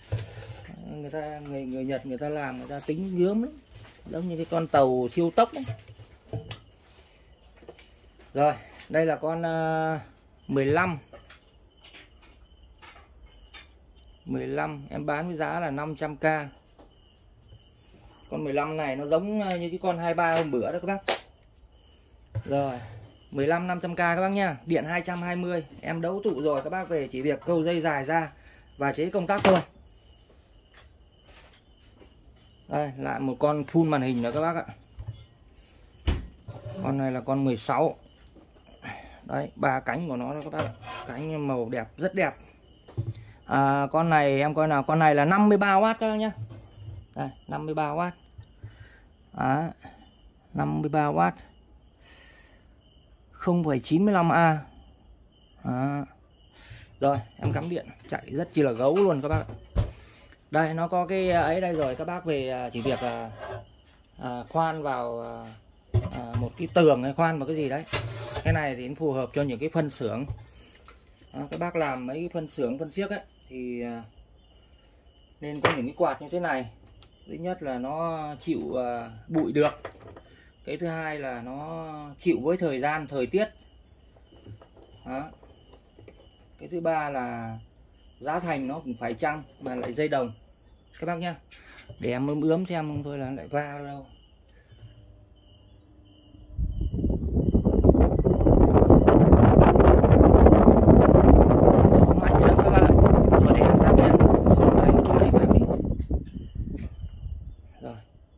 Người Nhật người ta làm, người ta tính gớm lắm, giống như cái con tàu siêu tốc ấy. Rồi, đây là con 15 em bán với giá là 500k. Con 15 này nó giống như cái con 23 hôm bữa đó các bác. Rồi, 15 500k các bác nha. Điện 220. Em đấu tụ rồi, các bác về chỉ việc câu dây dài ra và chế công tắc thôi. Đây, lại một con full màn hình nữa các bác ạ. Con này là con 16. Đấy, 3 cánh của nó đó các bác ạ. Cánh màu đẹp, rất đẹp. Con này em coi nào, con này là 53W các bác nhá. Đây, 53W. Đó, 53W. 0,95A. Đó. Rồi, em cắm điện chạy rất chi là gấu luôn các bác ạ. Đây, nó có cái ấy đây rồi, các bác về chỉ việc khoan vào một cái tường hay khoan vào cái gì đấy. Cái này thì phù hợp cho những cái phân xưởng. Các bác làm mấy cái phân xưởng, phân xiếc ấy thì nên có những cái quạt như thế này. Thứ nhất là nó chịu bụi được. Cái thứ hai là nó chịu với thời gian, thời tiết. Đó. Cái thứ ba là giá thành nó cũng phải chăng mà lại dây đồng các bác nhá. Để em ướm xem không thôi là lại va đâu. Mạnh lắm các bác ạ. Rồi để em tắt nha. Đấy, một cái này khác đi. Rồi.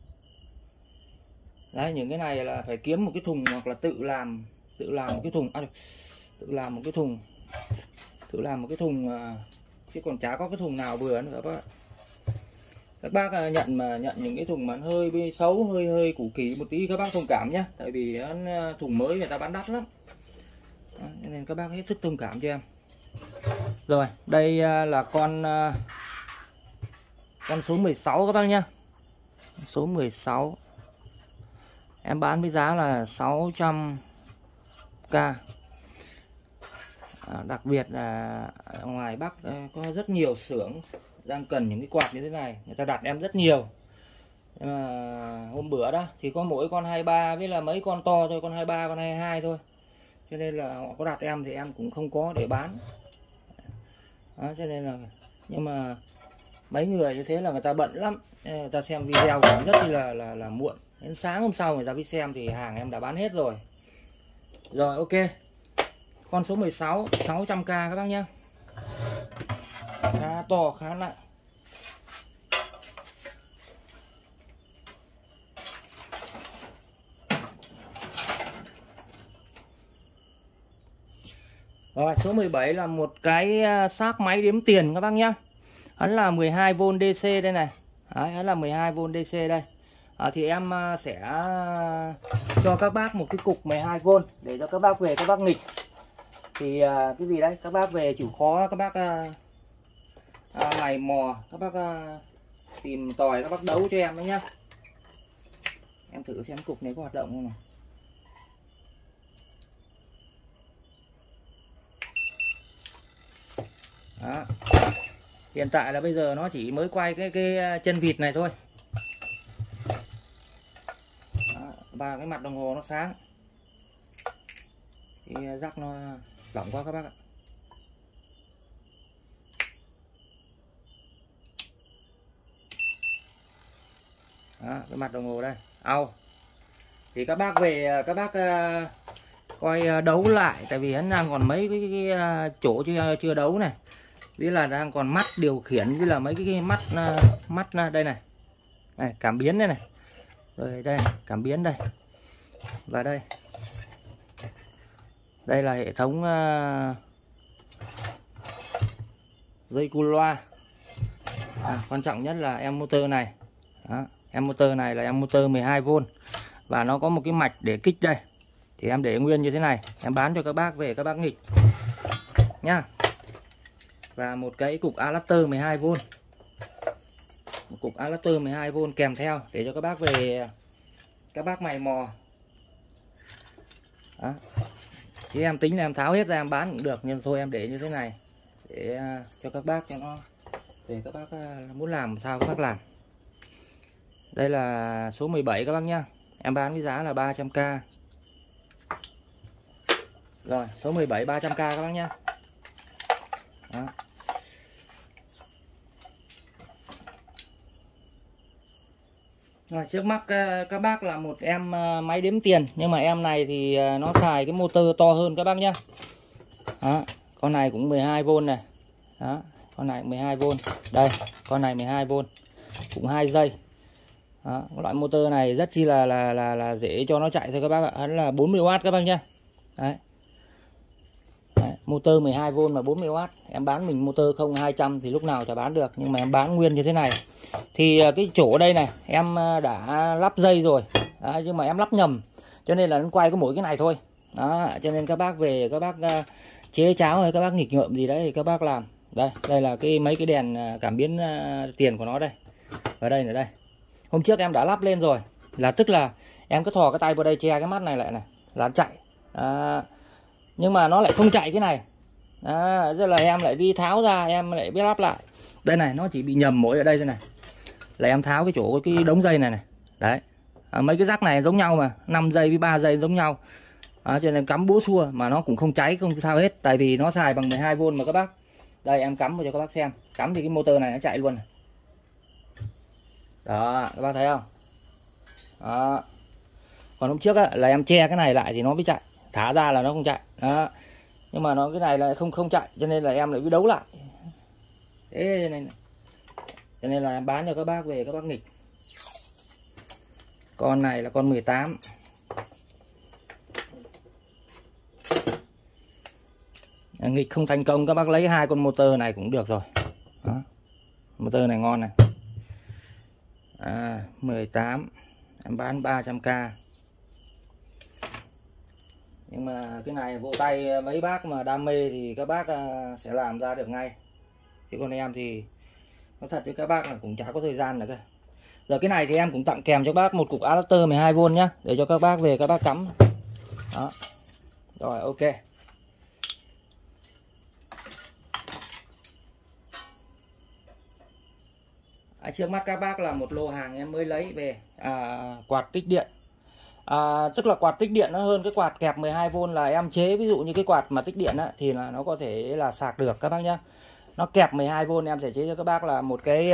Đấy, những cái này là phải kiếm một cái thùng hoặc là tự làm một cái thùng. Tự làm một cái thùng chứ còn chả có cái thùng nào vừa nữa các bác. Các bác nhận những cái thùng mà hơi bị xấu, hơi cũ kỹ một tí các bác thông cảm nhé, tại vì thùng mới người ta bán đắt lắm. Đó, nên các bác hết sức thông cảm cho em. Rồi, đây là con số 16 các bác nhá. Số 16 em bán với giá là 600k. Đặc biệt là ở ngoài Bắc có rất nhiều xưởng đang cần những cái quạt như thế này, người ta đặt em rất nhiều. Nhưng mà hôm bữa đó thì có mỗi con 23 với là mấy con to thôi, con 23, con 22 thôi, cho nên là họ có đặt em thì em cũng không có để bán. Đó, cho nên là, nhưng mà mấy người như thế là người ta bận lắm, người ta xem video cũng rất là muộn, đến sáng hôm sau người ta mới xem thì hàng em đã bán hết rồi. Rồi, ok, con số 16 600k các bác nhé, khá to khá nặng. Rồi, số 17 là một cái xác máy đếm tiền các bác nhé. Hắn là 12V DC đây này. Đấy, hắn là 12V DC đây. Thì em sẽ cho các bác một cái cục 12V để cho các bác về các bác nghịch. Thì cái gì đấy, các bác về chịu khó các bác mày mò, các bác tìm tòi, các bác đấu cho em đấy nhá. Em thử xem cục này có hoạt động không nào. Đó. Hiện tại là bây giờ nó chỉ mới quay cái chân vịt này thôi. Đó. Và cái mặt đồng hồ nó sáng. Thì rắc nó lỏng quá các bác ạ. Đó, cái mặt đồng hồ đây ao. Thì các bác về các bác coi đấu lại, tại vì hắn đang còn mấy cái chỗ chưa đấu này, với là đang còn mắt điều khiển, với là mấy cái mắt đây này, cảm biến đây này, rồi đây cảm biến đây, và đây là hệ thống dây cu loa. Quan trọng nhất là em motor này. Đó, em motor này là em motor 12V và nó có một cái mạch để kích đây, thì em để nguyên như thế này, em bán cho các bác về các bác nghịch nhá. Và một cái cục adapter 12V, một cục adapter 12V kèm theo để cho các bác về các bác mày mò. Đó. Chứ em tính là em tháo hết ra em bán cũng được, nhưng thôi em để như thế này để cho các bác cho nó để các bác muốn làm sao các bác làm. Đây là số 17 các bác nhá. Em bán với giá là 300k. Rồi, số 17 300k các bác nhá. Đó. Rồi, trước mắt các bác là một em máy đếm tiền, nhưng mà em này thì nó xài cái motor to hơn các bác nhá. Đó, con này cũng 12V này. Đó, con này 12V. Đây, con này 12V, cũng 2 giây. Đó, loại motor này rất chi là dễ cho nó chạy thôi các bác ạ. Hắn là 40W các bác nhá. Đấy. Đấy, motor 12V mà 40W. Em bán mình motor không 200 thì lúc nào chả bán được, nhưng mà em bán nguyên như thế này. Thì cái chỗ đây này em đã lắp dây rồi. Đó, nhưng mà em lắp nhầm, cho nên là nó quay có mỗi cái này thôi. Đó, cho nên các bác về các bác chế cháo hay các bác nghịch ngợm gì đấy thì các bác làm. Đây là mấy cái đèn cảm biến tiền của nó đây. Ở đây nữa đây. Hôm trước em đã lắp lên rồi, là tức là em cứ thò cái tay vào đây che cái mắt này lại này là nó chạy. Nhưng mà nó lại không chạy cái này. Giờ là em lại đi tháo ra, em lại biết lắp lại. Đây này, nó chỉ bị nhầm mỗi ở đây thôi này. Là em tháo cái chỗ cái đống dây này này. Đấy. Mấy cái rắc này giống nhau mà, 5 giây với 3 giây giống nhau. Cho nên cắm búa xua mà nó cũng không cháy, không sao hết, tại vì nó xài bằng 12V mà các bác. Đây em cắm vào cho các bác xem. Cắm thì cái motor này nó chạy luôn này. Đó, các bác thấy không? Đó. Còn hôm trước á, là em che cái này lại thì nó mới chạy, thả ra là nó không chạy. Đó. Nhưng mà nó cái này là không chạy, cho nên là em lại cứ đấu lại. Thế này, cho nên là em bán cho các bác về các bác nghịch. Con này là con 18. Nghịch không thành công các bác lấy 2 con motor này cũng được rồi. Đó. Motor này ngon này. 18 em bán 300k. Nhưng mà cái này vỗ tay mấy bác mà đam mê thì các bác sẽ làm ra được ngay, chứ còn em thì nói thật với các bác là cũng chả có thời gian nữa cơ. Giờ cái này thì em cũng tặng kèm cho bác một cục adapter 12V nhá, để cho các bác về các bác cắm. Đó. Rồi, ok. Trước mắt các bác là một lô hàng em mới lấy về, quạt tích điện. Tức là quạt tích điện nó hơn cái quạt kẹp 12V là em chế. Ví dụ như cái quạt mà tích điện á, thì là nó có thể là sạc được các bác nhá. Nó kẹp 12V em sẽ chế cho các bác là một cái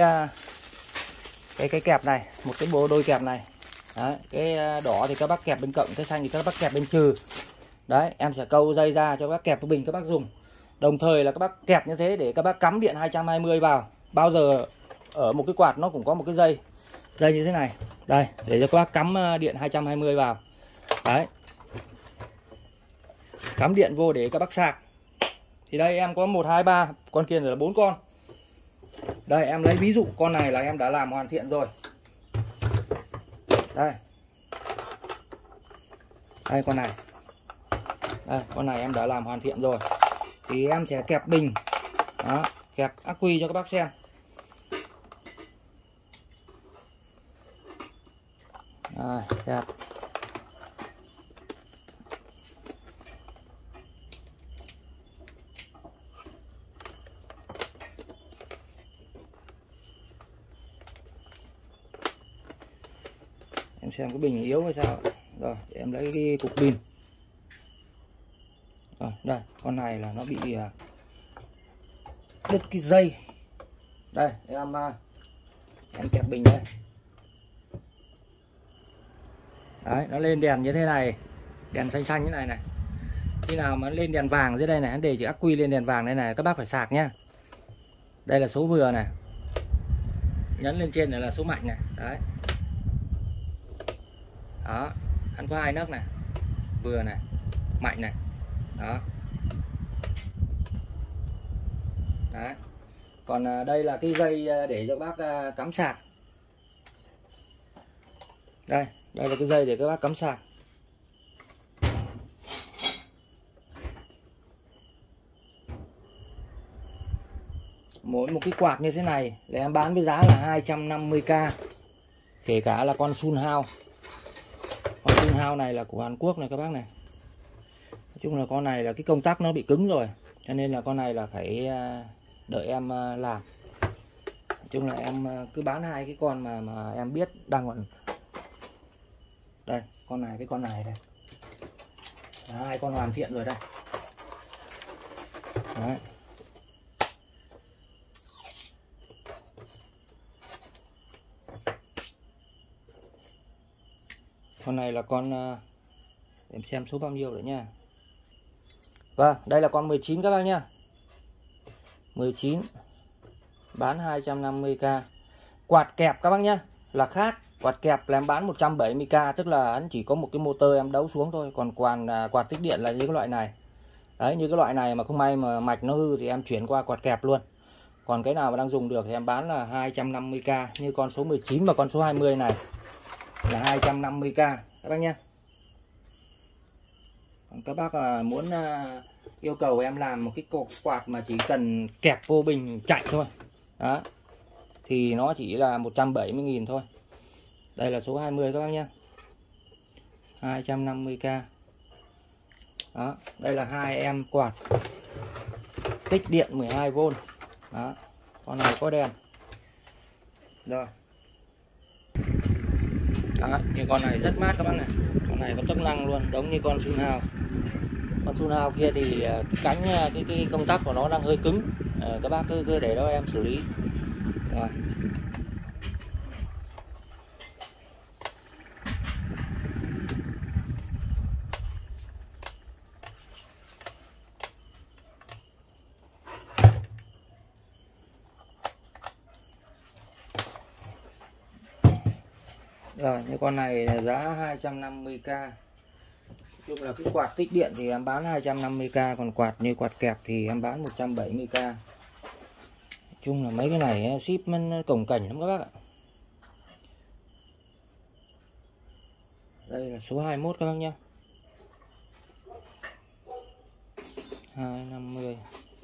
kẹp này, một cái bộ đôi kẹp này. Đấy, cái đỏ thì các bác kẹp bên cộng, cái xanh thì các bác kẹp bên trừ. Đấy, em sẽ câu dây ra cho các bác kẹp vào bình các bác dùng. Đồng thời là các bác kẹp như thế để các bác cắm điện 220 vào. Bao giờ ở một cái quạt nó cũng có một cái dây như thế này. Đây, để cho các bác cắm điện 220 vào. Đấy. Cắm điện vô để các bác sạc. Thì đây em có 1, 2, 3, con kia là 4 con. Đây em lấy ví dụ con này là em đã làm hoàn thiện rồi. Đây. Đây con này. Đây, con này em đã làm hoàn thiện rồi. Thì em sẽ kẹp bình. Đó, kẹp ắc quy cho các bác xem. Rồi, kẹp. Em xem cái bình yếu hay sao. Rồi, để em lấy cái cục pin. Rồi, đây, con này là nó bị đứt cái dây. Đây, em kẹp bình đây. Đấy, nó lên đèn như thế này, đèn xanh xanh như này này. Khi nào mà lên đèn vàng dưới đây này, để chữ ắc quy lên đèn vàng đây này, các bác phải sạc nhá. Đây là số vừa này, nhấn lên trên này là số mạnh này. Đấy, đó, hắn có hai nấc này, vừa này, mạnh này. Đó. Đấy. Còn đây là cái dây để cho bác cắm sạc. Đây là cái dây để các bác cắm sạc. Mỗi một cái quạt như thế này để em bán với giá là 250k. Kể cả là con Sun Hao. Con Sun Hao này là của Hàn Quốc này các bác này. Nói chung là con này là cái công tắc nó bị cứng rồi, cho nên là con này là phải đợi em làm. Nói chung là em cứ bán hai cái con mà em biết đang còn. Đây, con này với con này đây. Hai con hoàn thiện rồi đây. Đấy. Con này là con em xem số bao nhiêu rồi nha. Vâng, đây là con 19 các bác nhá. 19 bán 250k. Quạt kẹp các bác nhá, là khác. Quạt kẹp là em bán 170k, tức là hắn chỉ có một cái motor em đấu xuống thôi. Còn quạt tích điện là như cái loại này. Đấy, như cái loại này mà không may mà mạch nó hư thì em chuyển qua quạt kẹp luôn. Còn cái nào mà đang dùng được thì em bán là 250k. Như con số 19 và con số 20 này là 250k các bác nhé. Còn các bác muốn yêu cầu em làm một cái cột quạt mà chỉ cần kẹp vô bình chạy thôi, đó, thì nó chỉ là 170.000 thôi. Đây là số 20 các bác nhé, 250k. Đó, đây là hai em quạt tích điện 12V. Đó, con này có đèn rồi. Đó, như con này rất mát các bác này, con này có tốc năng luôn, giống như con Sun Hao. Con Sun Hao kia thì cái cánh cái công tắc của nó đang hơi cứng, các bác cứ để đó em xử lý. Rồi. Rồi, như con này là giá 250k. Chung là cái quạt tích điện thì em bán 250k, còn quạt như quạt kẹp thì em bán 170k. Chung là mấy cái này ship nó cồng cảnh lắm các bác ạ. Đây là số 21 các bác nhé, 250k.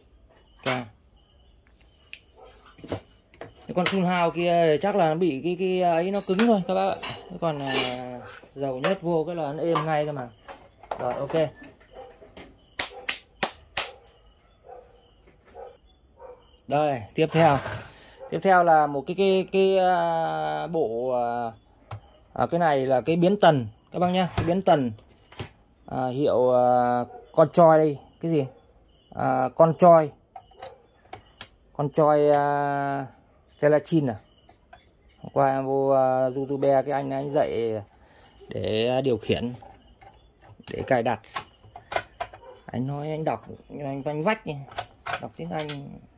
Cái con Sun Hao kia chắc là nó bị cái ấy nó cứng thôi các bác ạ. Còn dầu nhớt vô cái là nó êm ngay thôi mà. Rồi, ok. Đây, tiếp theo là một cái bộ cái này là cái biến tần các bác nhá, cái biến tần hiệu con choi đây, cái gì? Con choi Telechin à. Hôm qua em vô YouTube cái anh dạy để điều khiển, để cài đặt. Anh nói anh đọc, anh vách đọc tiếng Anh,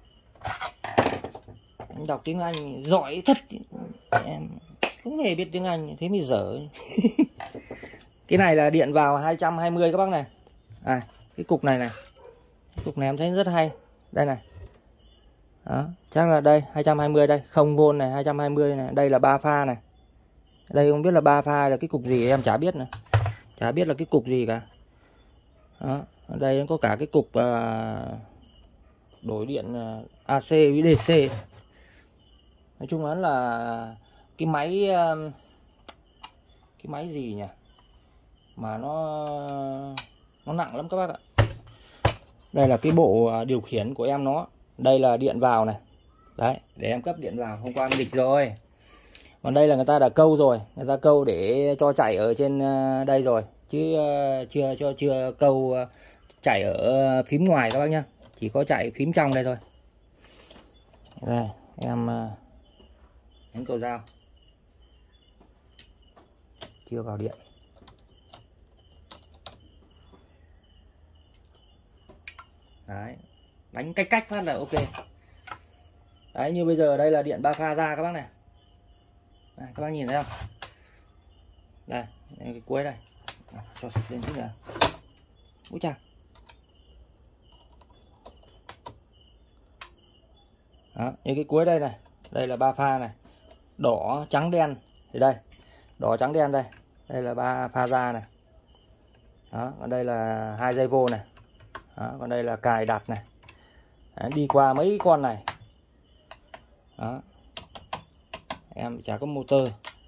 anh đọc tiếng Anh giỏi thật, em không hề biết tiếng Anh, thế mới dở. Cái này là điện vào 220 các bác này. Cái cục này cục này em thấy rất hay đây này. Đó, chắc là đây 220 đây, 0V này, 220 này, đây là 3 pha này. Đây không biết là 3 pha là cái cục gì em chả biết này. Chả biết là cái cục gì cả. Đó, ở đây có cả cái cục đổi điện AC với DC. Nói chung là cái máy gì nhỉ, mà nó nặng lắm các bác ạ. Đây là cái bộ điều khiển của em nó. Đây là điện vào này. Đấy, để em cấp điện vào, hôm qua em nghịch rồi. Còn đây là người ta đã câu rồi, người ta câu để cho chạy ở trên đây rồi, chứ chưa câu chạy ở phím ngoài các bác nhá, chỉ có chạy phím trong đây thôi. Đây, em nhấn cầu dao, chưa vào điện. Đấy, đánh cách cách phát là ok. Đấy, như bây giờ đây là điện 3 pha ra các bác này. Đây, các bác nhìn thấy không? Đây, cái cuối đây. Cho sạch lên chút nữa. Úi chà. Đó, như cái cuối đây này. Đây là 3 pha này. Đỏ, trắng, đen. Thì đây. Đỏ, trắng, đen đây. Đây là 3 pha ra này. Đó, còn đây là 2 dây vô này. Đó, còn đây là cài đặt này. Đấy, đi qua mấy con này. Đó. Em chả có motor.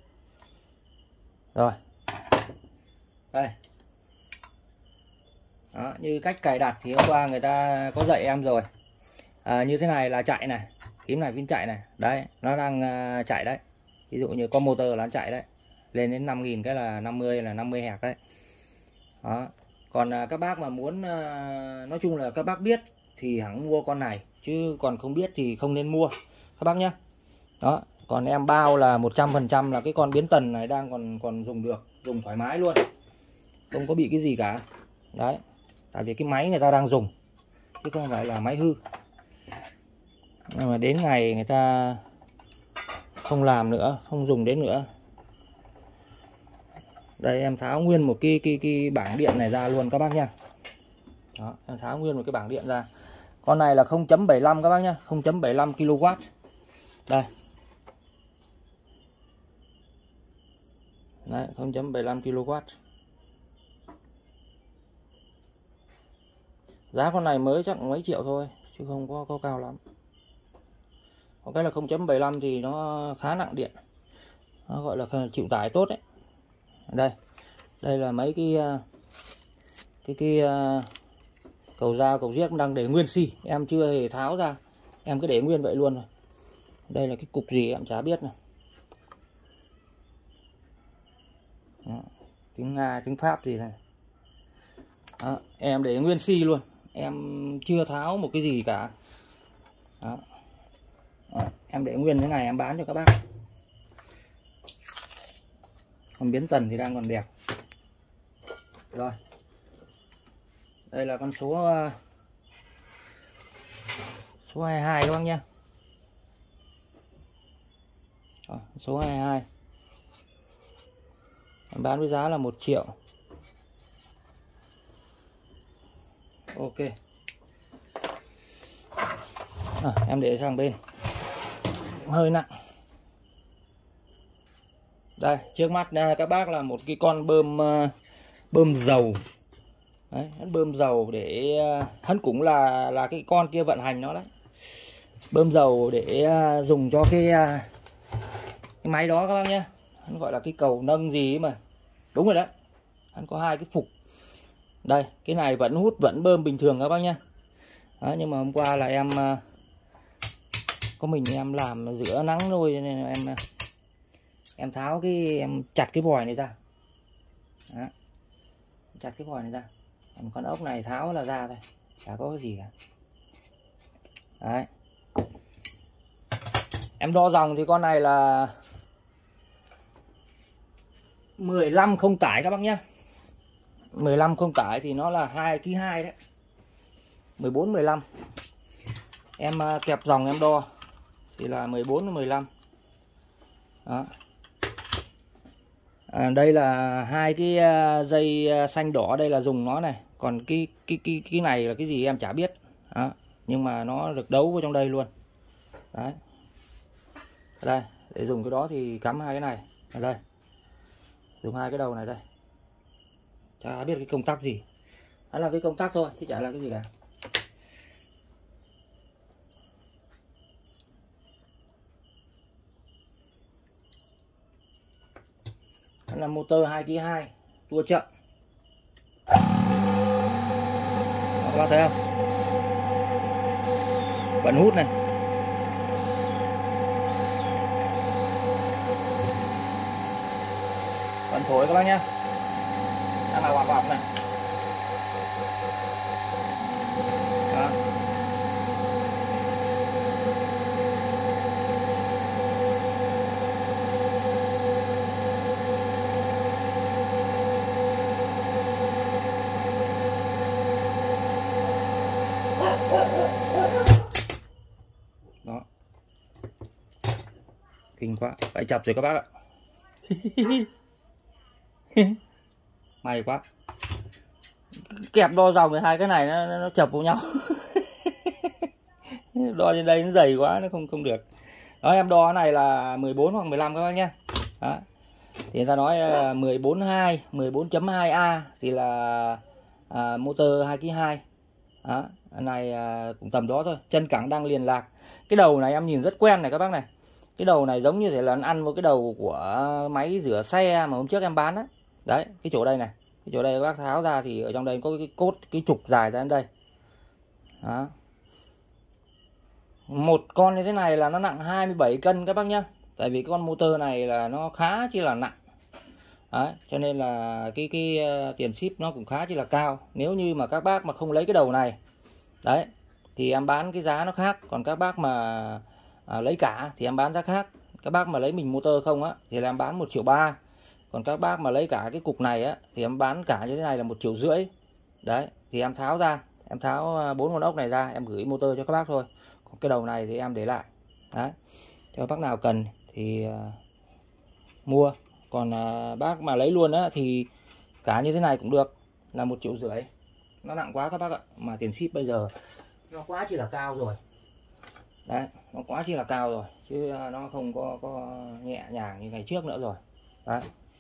Rồi. Đây. Đó, như cách cài đặt thì hôm qua người ta có dạy em rồi. Như thế này là chạy này, phím này phím chạy này. Đấy, nó đang chạy đấy. Ví dụ như có motor là nó chạy đấy. Lên đến 5.000 cái là 50 Hz đấy. Đó. Còn các bác mà muốn nói chung là các bác biết thì hẳn mua con này, chứ còn không biết thì không nên mua các bác nhé. Đó, còn em bao là 100% là cái con biến tần này đang còn dùng được, dùng thoải mái luôn, không có bị cái gì cả. Đấy, tại vì cái máy người ta đang dùng chứ không phải là máy hư. Nhưng mà đến ngày người ta không làm nữa, không dùng đến nữa. Đây em tháo nguyên một cái bảng điện này ra luôn các bác nha. Đó, em tháo nguyên một cái bảng điện ra. Con này là 0.75 các bác nhá, 0.75 kW. Đây. Đấy, 0.75 kW. Giá con này mới chắc mấy triệu thôi chứ không có cao lắm. Có cái là 0.75 thì nó khá nặng điện. Nó gọi là chịu tải tốt đấy. Đây. Đây là mấy cái cầu dao, cầu giết đang để nguyên xi, em chưa hề tháo ra. Em cứ để nguyên vậy luôn rồi. Đây là cái cục gì em chả biết này. Đó, tiếng Nga, tiếng Pháp gì này. Đó, em để nguyên xi luôn. Em chưa tháo một cái gì cả. Đó. Đó, em để nguyên thế này em bán cho các bác. Còn biến tần thì đang còn đẹp. Rồi. Đây là con số 22 các bác nhé. Số 22. Em bán với giá là 1 triệu. Ok. Em để sang bên. Hơi nặng. Đây, trước mắt các bác là một cái con bơm dầu. Đấy, hắn bơm dầu để hắn cũng là cái con kia vận hành nó đấy. Bơm dầu để dùng cho cái máy đó các bác nhé. Hắn gọi là cái cầu nâng gì mà. Đúng rồi đấy. Hắn có 2 cái phục. Đây, cái này vẫn hút vẫn bơm bình thường các bác nhé. Đó, nhưng mà hôm qua là em có mình em làm giữa nắng thôi nên là em tháo em chặt cái vòi này ra. Đó. Chặt cái vòi này ra. Con ốc này tháo là ra thôi, chả có cái gì cả. Đấy. Em đo dòng thì con này là 15 không tải các bác nhé. 15 không tải thì nó là 2,2 kg đấy. 14 15. Em kẹp dòng em đo thì là 14 15. Đó. Đây là 2 cái dây xanh đỏ, đây là dùng nó này. Còn cái này là cái gì em chả biết. Đó. Nhưng mà nó được đấu vào trong đây luôn. Đấy. Đây, để dùng cái đó thì cắm 2 cái này ở đây. Dùng 2 cái đầu này đây. Chả biết cái công tắc gì. Đó là cái công tắc thôi chứ chả là cái gì cả. Đó là motor 2,2 kg, tua chậm. Đó, các bác thấy không? Vẫn hút này. Vẫn thổi các bác nhé. Đang là hoạt hoạt này. Đó. Đó, kinh quá, phải chập rồi các bác ạ. May quá, kẹp đo dòng thì hai cái này nó chập vào nhau. Đo trên đây nó dày quá, nó không được. Đó, em đo cái này là 14 hoặc 15 các bác nhé. Đó, thì người ta nói 14.2, 14.2A thì là motor 2,2 kg. Đó, này cũng tầm đó thôi. Chân cẳng đang liền lạc. Cái đầu này em nhìn rất quen này các bác này. Cái đầu này giống như thể là nó ăn với cái đầu của máy rửa xe mà hôm trước em bán đấy. Đấy, cái chỗ đây này. Cái chỗ đây các bác tháo ra thì ở trong đây có cái cốt, cái trục dài ra đến đây. Đó. Một con như thế này là nó nặng 27 cân các bác nhá. Tại vì cái con motor này là nó khá chi là nặng. Đấy, cho nên là cái tiền ship nó cũng khá chi là cao. Nếu như mà các bác mà không lấy cái đầu này, đấy, thì em bán cái giá nó khác. Còn các bác mà lấy cả thì em bán giá khác. Các bác mà lấy mình motor không á thì là em bán 1,3 triệu. Còn các bác mà lấy cả cái cục này á thì em bán cả như thế này là 1,5 triệu. Đấy, thì em tháo ra, em tháo 4 con ốc này ra, em gửi motor cho các bác thôi. Còn cái đầu này thì em để lại. Đấy, cho bác nào cần thì mua. Còn bác mà lấy luôn á thì cả như thế này cũng được, là 1,5 triệu. Nó nặng quá các bác ạ, mà tiền ship bây giờ nó quá chỉ là cao rồi. Đấy, nó quá chỉ là cao rồi, chứ nó không có nhẹ nhàng như ngày trước nữa rồi. Đấy,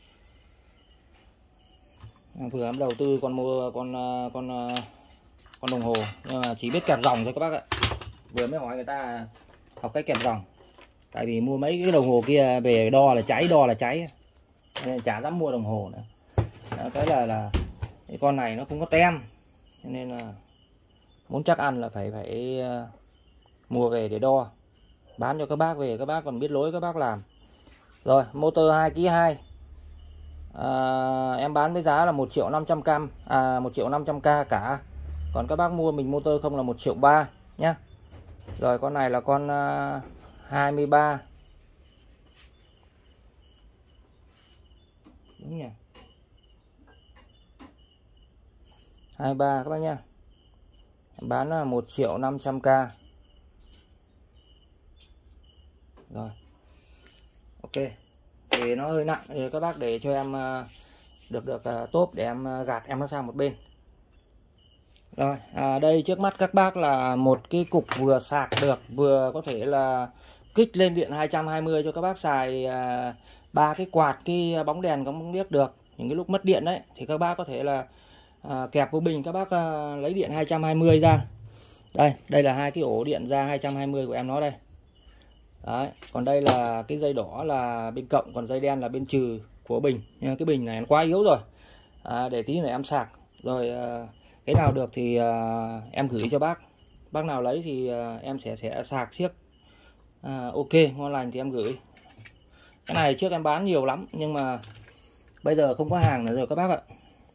vừa em đầu tư con đồng hồ nhưng mà chỉ biết kẹp dòng thôi các bác ạ. Vừa mới hỏi người ta học cách kẹp dòng, tại vì mua mấy cái đồng hồ kia về đo là cháy, nên chả dám mua đồng hồ nữa. Đó, cái là cái con này nó không có tem, cho nên là muốn chắc ăn là phải mua về để đo, bán cho các bác về, các bác còn biết lối các bác làm. Rồi, motor 2,2 kg, em bán với giá là 1.500.000, 1.500.000 cả. Còn các bác mua mình motor không là 1,3 triệu nhá. Rồi con này là con 23, đúng nhỉ, 23 các bác nhá. Bán là 1.500.000. Rồi, ok, thì nó hơi nặng thì các bác để cho em được tốt để em gạt em nó sang một bên. Rồi, đây trước mắt các bác là một cái cục vừa sạc được, vừa có thể là kích lên điện 220 cho các bác xài 3 cái quạt, cái bóng đèn, có bóng điếc được. Những cái lúc mất điện đấy thì các bác có thể là kẹp vô bình, các bác lấy điện 220 ra. Đây là hai cái ổ điện ra 220 của em nó đây. Đấy, còn đây là cái dây đỏ là bên cộng, còn dây đen là bên trừ của bình. Nhưng cái bình này nó quá yếu rồi, để tí nữa em sạc. Rồi cái nào được thì em gửi cho bác. Bác nào lấy thì em sẽ sạc chiếc ok ngon lành thì em gửi. Cái này trước em bán nhiều lắm nhưng mà bây giờ không có hàng nữa rồi các bác ạ.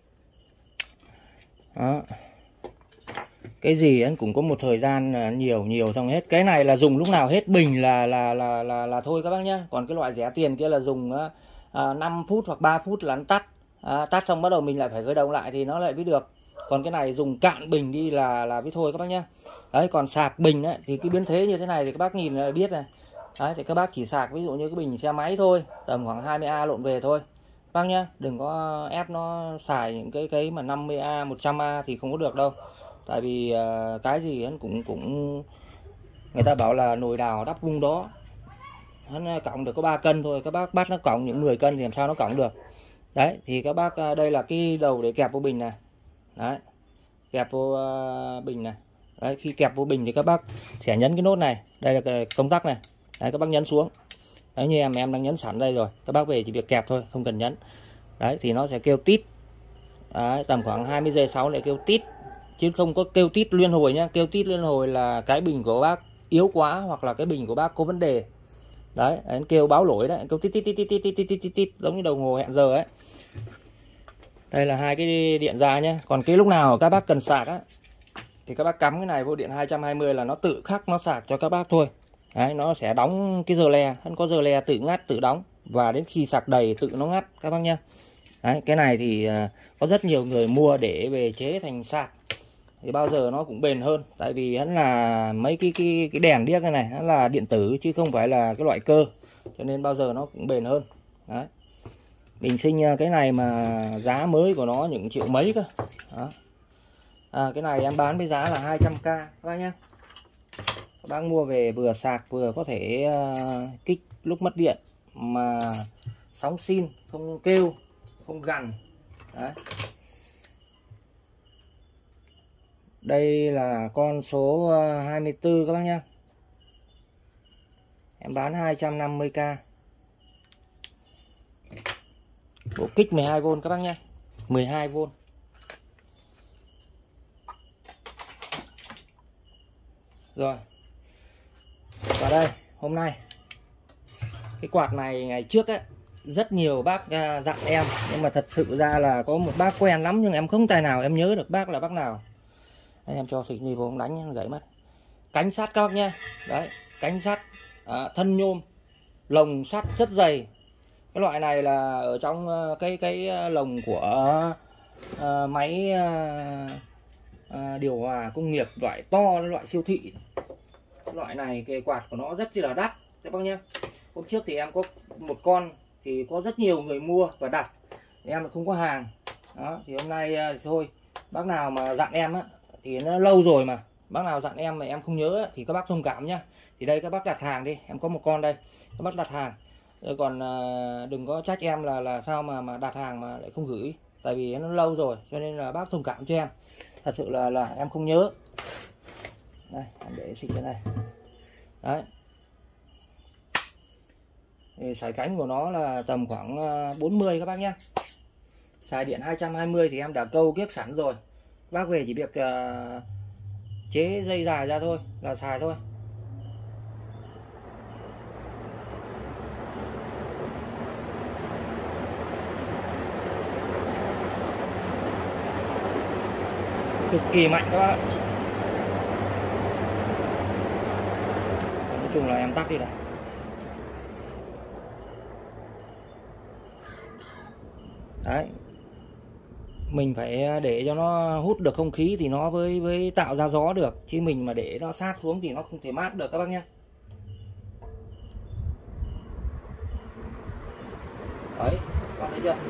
Đó, cái gì anh cũng có một thời gian nhiều xong hết. Cái này là dùng lúc nào hết bình là thôi các bác nhé. Còn cái loại rẻ tiền kia là dùng 5 phút hoặc 3 phút là nó tắt. Tắt xong bắt đầu mình lại phải khởi động lại thì nó lại biết được. Còn cái này dùng cạn bình đi là biết thôi các bác nhé. Đấy, còn sạc bình ấy, thì cái biến thế như thế này thì các bác nhìn là biết này. Đấy, thì các bác chỉ sạc ví dụ như cái bình xe máy thôi, tầm khoảng 20A lộn về thôi bác nhá. Đừng có ép nó xài những cái mà 50A 100A thì không có được đâu. Tại vì cái gì cũng người ta bảo là nồi đào đắp vung đó, nó cộng được có 3 cân thôi, các bác bắt nó cộng những 10 cân thì làm sao nó cộng được. Đấy, thì các bác đây là cái đầu để kẹp vô bình này. Đấy, kẹp vô bình này. Đấy, khi kẹp vô bình thì các bác sẽ nhấn cái nốt này, đây là cái công tắc này. Đấy, các bác nhấn xuống. Đấy, như em đang nhấn sẵn đây rồi, các bác về chỉ việc kẹp thôi, không cần nhấn. Đấy, thì nó sẽ kêu tít. Đấy, tầm khoảng 20 giây sau lại kêu tít, chứ không có kêu tít liên hồi nhá. Kêu tít liên hồi là cái bình của bác yếu quá hoặc là cái bình của bác có vấn đề. Đấy, kêu báo lỗi đấy, kêu tít tít tít tít tít tít tít tít giống như đồng hồ hẹn giờ ấy. Đây là hai cái điện ra nhé. Còn cái lúc nào các bác cần sạc á thì các bác cắm cái này vô điện 220 là nó tự khắc nó sạc cho các bác thôi. Đấy, nó sẽ đóng cái giờ le, nó có giờ le tự ngắt tự đóng, và đến khi sạc đầy tự nó ngắt các bác nhé. Đấy, cái này thì có rất nhiều người mua để về chế thành sạc. thì bao giờ nó cũng bền hơn, tại vì hắn là mấy cái đèn điếc này hắn là điện tử chứ không phải là cái loại cơ, cho nên bao giờ nó cũng bền hơn. Đấy, bình sinh cái này mà giá mới của nó những triệu mấy cơ. Đó. Cái này em bán với giá là 200k các bác nhé. Các bác mua về vừa sạc vừa có thể kích lúc mất điện mà sóng xin không kêu không gằn. Đấy. Đây là con số 24 các bác nhé. Em bán 250k. Bộ kích 12V các bác nhé. 12V. Rồi. Và đây, hôm nay cái quạt này ngày trước ấy rất nhiều bác dặn em, nhưng mà thật sự ra là có một bác quen lắm nhưng em không tài nào em nhớ được bác là bác nào. Đây, em cho xịt đi vô đánh gãy mất. Cánh sắt các bác nhé. Đấy, cánh sắt thân nhôm, lồng sắt rất dày. Cái loại này là ở trong cái lồng của máy điều hòa công nghiệp loại to, loại siêu thị. Loại này cái quạt của nó rất là đắt các bác nhé. Hôm trước thì em có một con thì có rất nhiều người mua và đặt, em không có hàng. Đó, thì hôm nay thôi bác nào mà dặn em á thì nó lâu rồi mà bác nào dặn em mà em không nhớ thì các bác thông cảm nhá. Thì đây các bác đặt hàng đi, em có một con đây, các bác đặt hàng. Còn đừng có trách em là sao mà đặt hàng mà lại không gửi, tại vì nó lâu rồi cho nên là bác thông cảm cho em. Thật sự là em không nhớ. Đây, em để xịt cái này. Đấy. Thì sải cánh của nó là tầm khoảng 40 các bác nhé. Xài điện 220 thì em đã câu kiếc sẵn rồi. Bác về chỉ việc chế dây dài ra thôi là xài thôi. Cực kỳ mạnh các bạn. Nói chung là em tắt đi này. Đấy, mình phải để cho nó hút được không khí thì nó với tạo ra gió được, chứ mình mà để nó sát xuống thì nó không thể mát được các bác nhé. Đấy, các bạn thấy chưa?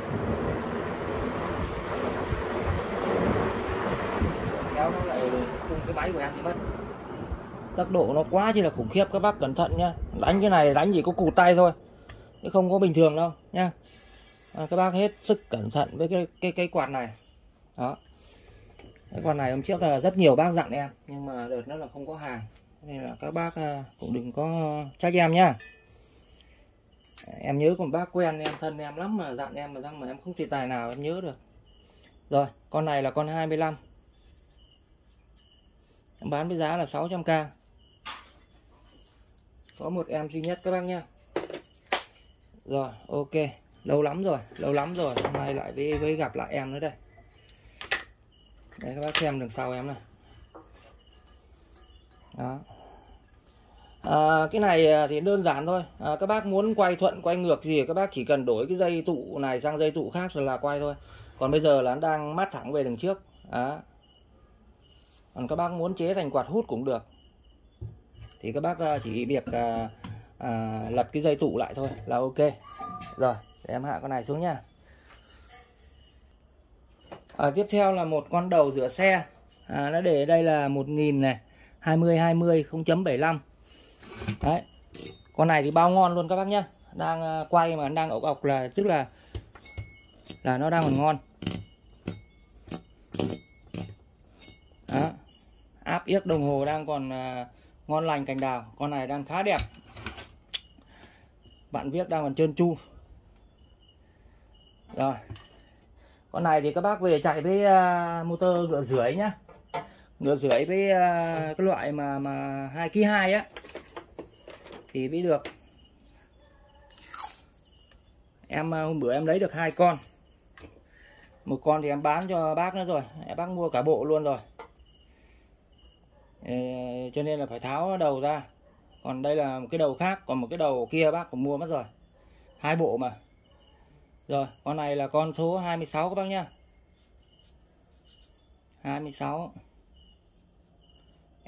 Kéo nó lại cùng cái máy của em thì mất. Tốc độ nó quá chi là khủng khiếp, các bác cẩn thận nhá. Đánh cái này đánh chỉ có cụt tay thôi, chứ không có bình thường đâu nhá. Các bác hết sức cẩn thận với cái quạt này. Đó. Cái quạt này hôm trước là rất nhiều bác dặn em, nhưng mà đợt nó là không có hàng, nên là các bác cũng đừng có trách em nhá. Em nhớ còn bác quen em, thân em lắm mà dặn em mà em không thể tài nào em nhớ được. Rồi, con này là con 25. Em bán với giá là 600k. Có một em duy nhất các bác nhá. Rồi, ok. Lâu lắm rồi. Hôm nay lại với gặp lại em nữa đây. Đây các bác xem đằng sau em này. Đó. Cái này thì đơn giản thôi. Các bác muốn quay thuận quay ngược gì các bác chỉ cần đổi cái dây tụ này sang dây tụ khác rồi là quay thôi. Còn bây giờ là nó đang mát thẳng về đằng trước. Đó. Còn các bác muốn chế thành quạt hút cũng được, thì các bác chỉ việc lật cái dây tụ lại thôi là ok. Rồi, để em hạ con này xuống nha. Tiếp theo là một con đầu rửa xe. Nó để đây là 1000 này, 2020 0.75. Đấy. Con này thì bao ngon luôn các bác nhá. Đang quay mà đang ốc ọc là tức là nó đang còn ngon. Đó. Áp yếc đồng hồ đang còn ngon lành cành đào. Con này đang khá đẹp. Bạn viết đang còn trơn tru. Rồi. Con này thì các bác về chạy với motor ngựa rưỡi nhá. Ngựa rưỡi với cái loại mà 2,2 kg á thì mới được. Em hôm bữa em lấy được 2 con. Một con thì em bán cho bác nữa rồi, bác mua cả bộ luôn rồi. Cho nên là phải tháo đầu ra. Còn đây là một cái đầu khác, còn một cái đầu kia bác cũng mua mất rồi. 2 bộ mà. Rồi, con này là con số 26 các bác nhá. 26.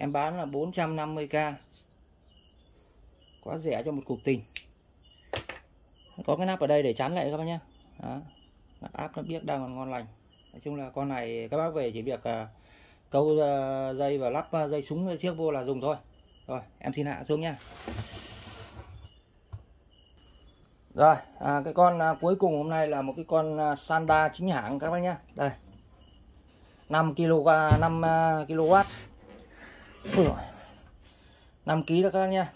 em bán là 450k, quá rẻ cho một cục tình. Có cái nắp ở đây để chắn lại các bác nhé. Đó, áp nó biết đang còn ngon lành. Nói chung là con này các bác về chỉ việc câu dây và lắp dây súng chiếc vô là dùng thôi. Rồi em xin hạ xuống nha. Rồi cái con cuối cùng hôm nay là một cái con Sanda chính hãng các bác nhé. Đây 5 kW 5 kg đó các bác nhé.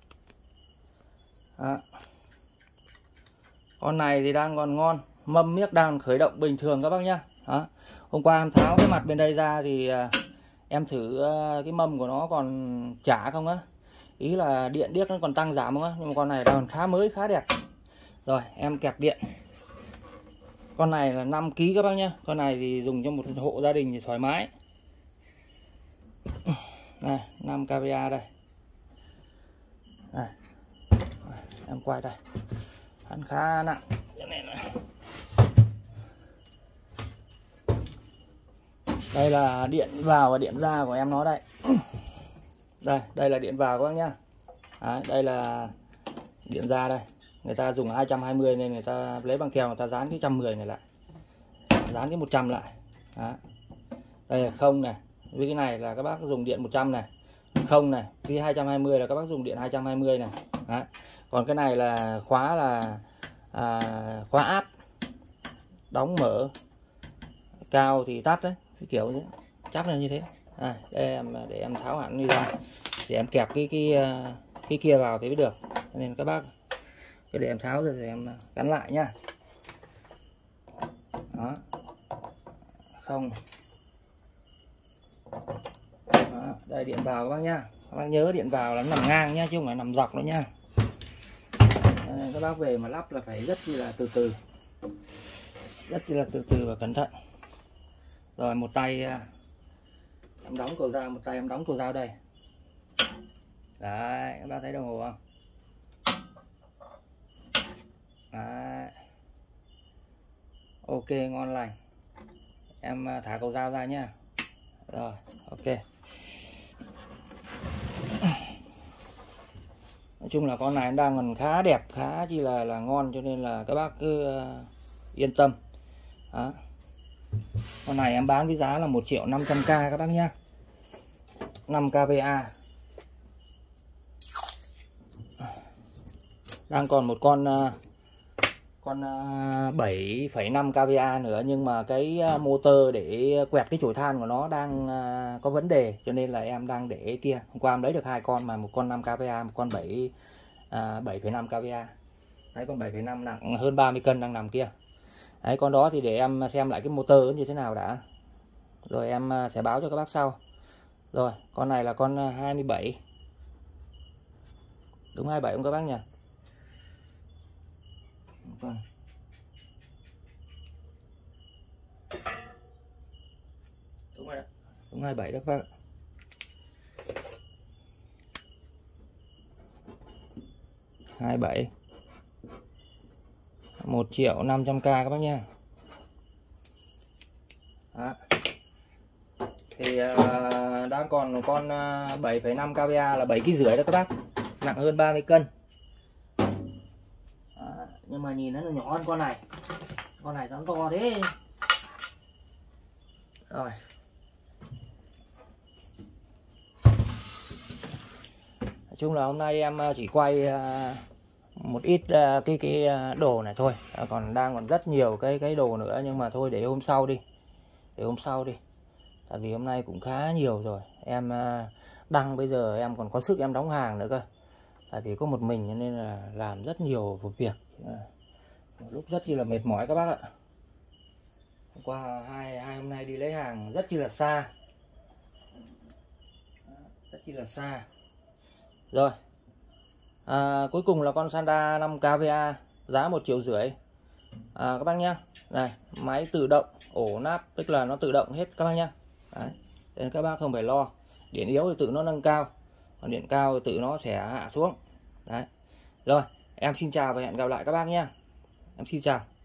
Con này thì đang còn ngon, mâm miếc đang khởi động bình thường các bác nhé. Đó. Hôm qua em tháo cái mặt bên đây ra thì em thử cái mâm của nó còn chả không á, ý là điện điếc nó còn tăng giảm không á, nhưng mà con này còn khá mới, khá đẹp. Rồi em kẹp điện. Con này là 5 kg các bác nhé. Con này thì dùng cho một hộ gia đình thì thoải mái. Này 5 kVA đây. Này. Em quay đây. Hắn khá nặng. Đây là điện vào và điện ra của em nó đây. Đây là điện vào các bác nhá. Đấy, đây là điện ra đây. Người ta dùng 220 nên người ta lấy băng keo, người ta dán cái 110 này lại, dán cái 100 lại. Đó. Đây là không này, với cái này là các bác dùng điện 100 này, không này, với 220 là các bác dùng điện 220 này. Đó. Còn cái này là khóa áp, đóng mở, cao thì tắt đấy, cái kiểu như chắc là như thế. Đây để em tháo hẳn đi ra để em kẹp cái kia vào thì mới được, nên các bác cái để em tháo rồi em gắn lại nhá. Đó. Không. Đó. Đây điện vào các bác nhá. Các bác nhớ điện vào là nó nằm ngang nhá, chứ không phải nằm dọc nữa nhá. Các bác về mà lắp là phải rất là từ từ, và cẩn thận. Rồi một tay em đóng cầu dao, một tay em đóng cầu dao đây. Đấy, các bác thấy đồng hồ không? Đấy. Ok, ngon lành. Em thả cầu dao ra nhá. Rồi, ok. Nói chung là con này đang còn khá đẹp, khá chi là ngon, cho nên là các bác cứ yên tâm. Đó. Con này em bán với giá là 1.500.000 các bác nhá. 5 kVA. Đang còn một con 7,5 kVA nữa, nhưng mà cái motor để quẹt cái chổi than của nó đang có vấn đề, cho nên là em đang để kia. Hôm qua em lấy được 2 con, mà một con 5 kVA, một con 7,5 kVA. Đấy, con 7,5 nặng hơn 30 cân đang nằm kia. Đấy, con đó thì để em xem lại cái motor như thế nào đã, rồi em sẽ báo cho các bác sau. Rồi con này là con 27, đúng 27 không các bác nhỉ? Đúng rồi đó, đúng 27 đó các bác. Hai 27 1.500.000 các bác nha. Đó. Thì đang còn con 7,5 kVA là 7,5 kg đó các bác, nặng hơn 30 cân. Nhưng mà nhìn nó nhỏ hơn con này nó to thế. Rồi nói chung là hôm nay em chỉ quay một ít cái đồ này thôi, còn đang rất nhiều cái đồ nữa, nhưng mà thôi để hôm sau đi, tại vì hôm nay cũng khá nhiều rồi. Em đăng bây giờ em còn có sức em đóng hàng nữa cơ, tại vì có một mình nên là làm rất nhiều việc, lúc rất chi là mệt mỏi các bác ạ. Hôm qua hai hôm nay đi lấy hàng rất chi là xa, Rồi cuối cùng là con Sanda 5 kVA giá 1,5 triệu. Các bác nhá. Này, máy tự động ổ nắp, tức là nó tự động hết các bác nhá. Đấy, nên các bác không phải lo. Điện yếu thì tự nó nâng cao, còn điện cao thì tự nó sẽ hạ xuống. Đấy. Rồi, em xin chào và hẹn gặp lại các bác nhá. Em xin chào.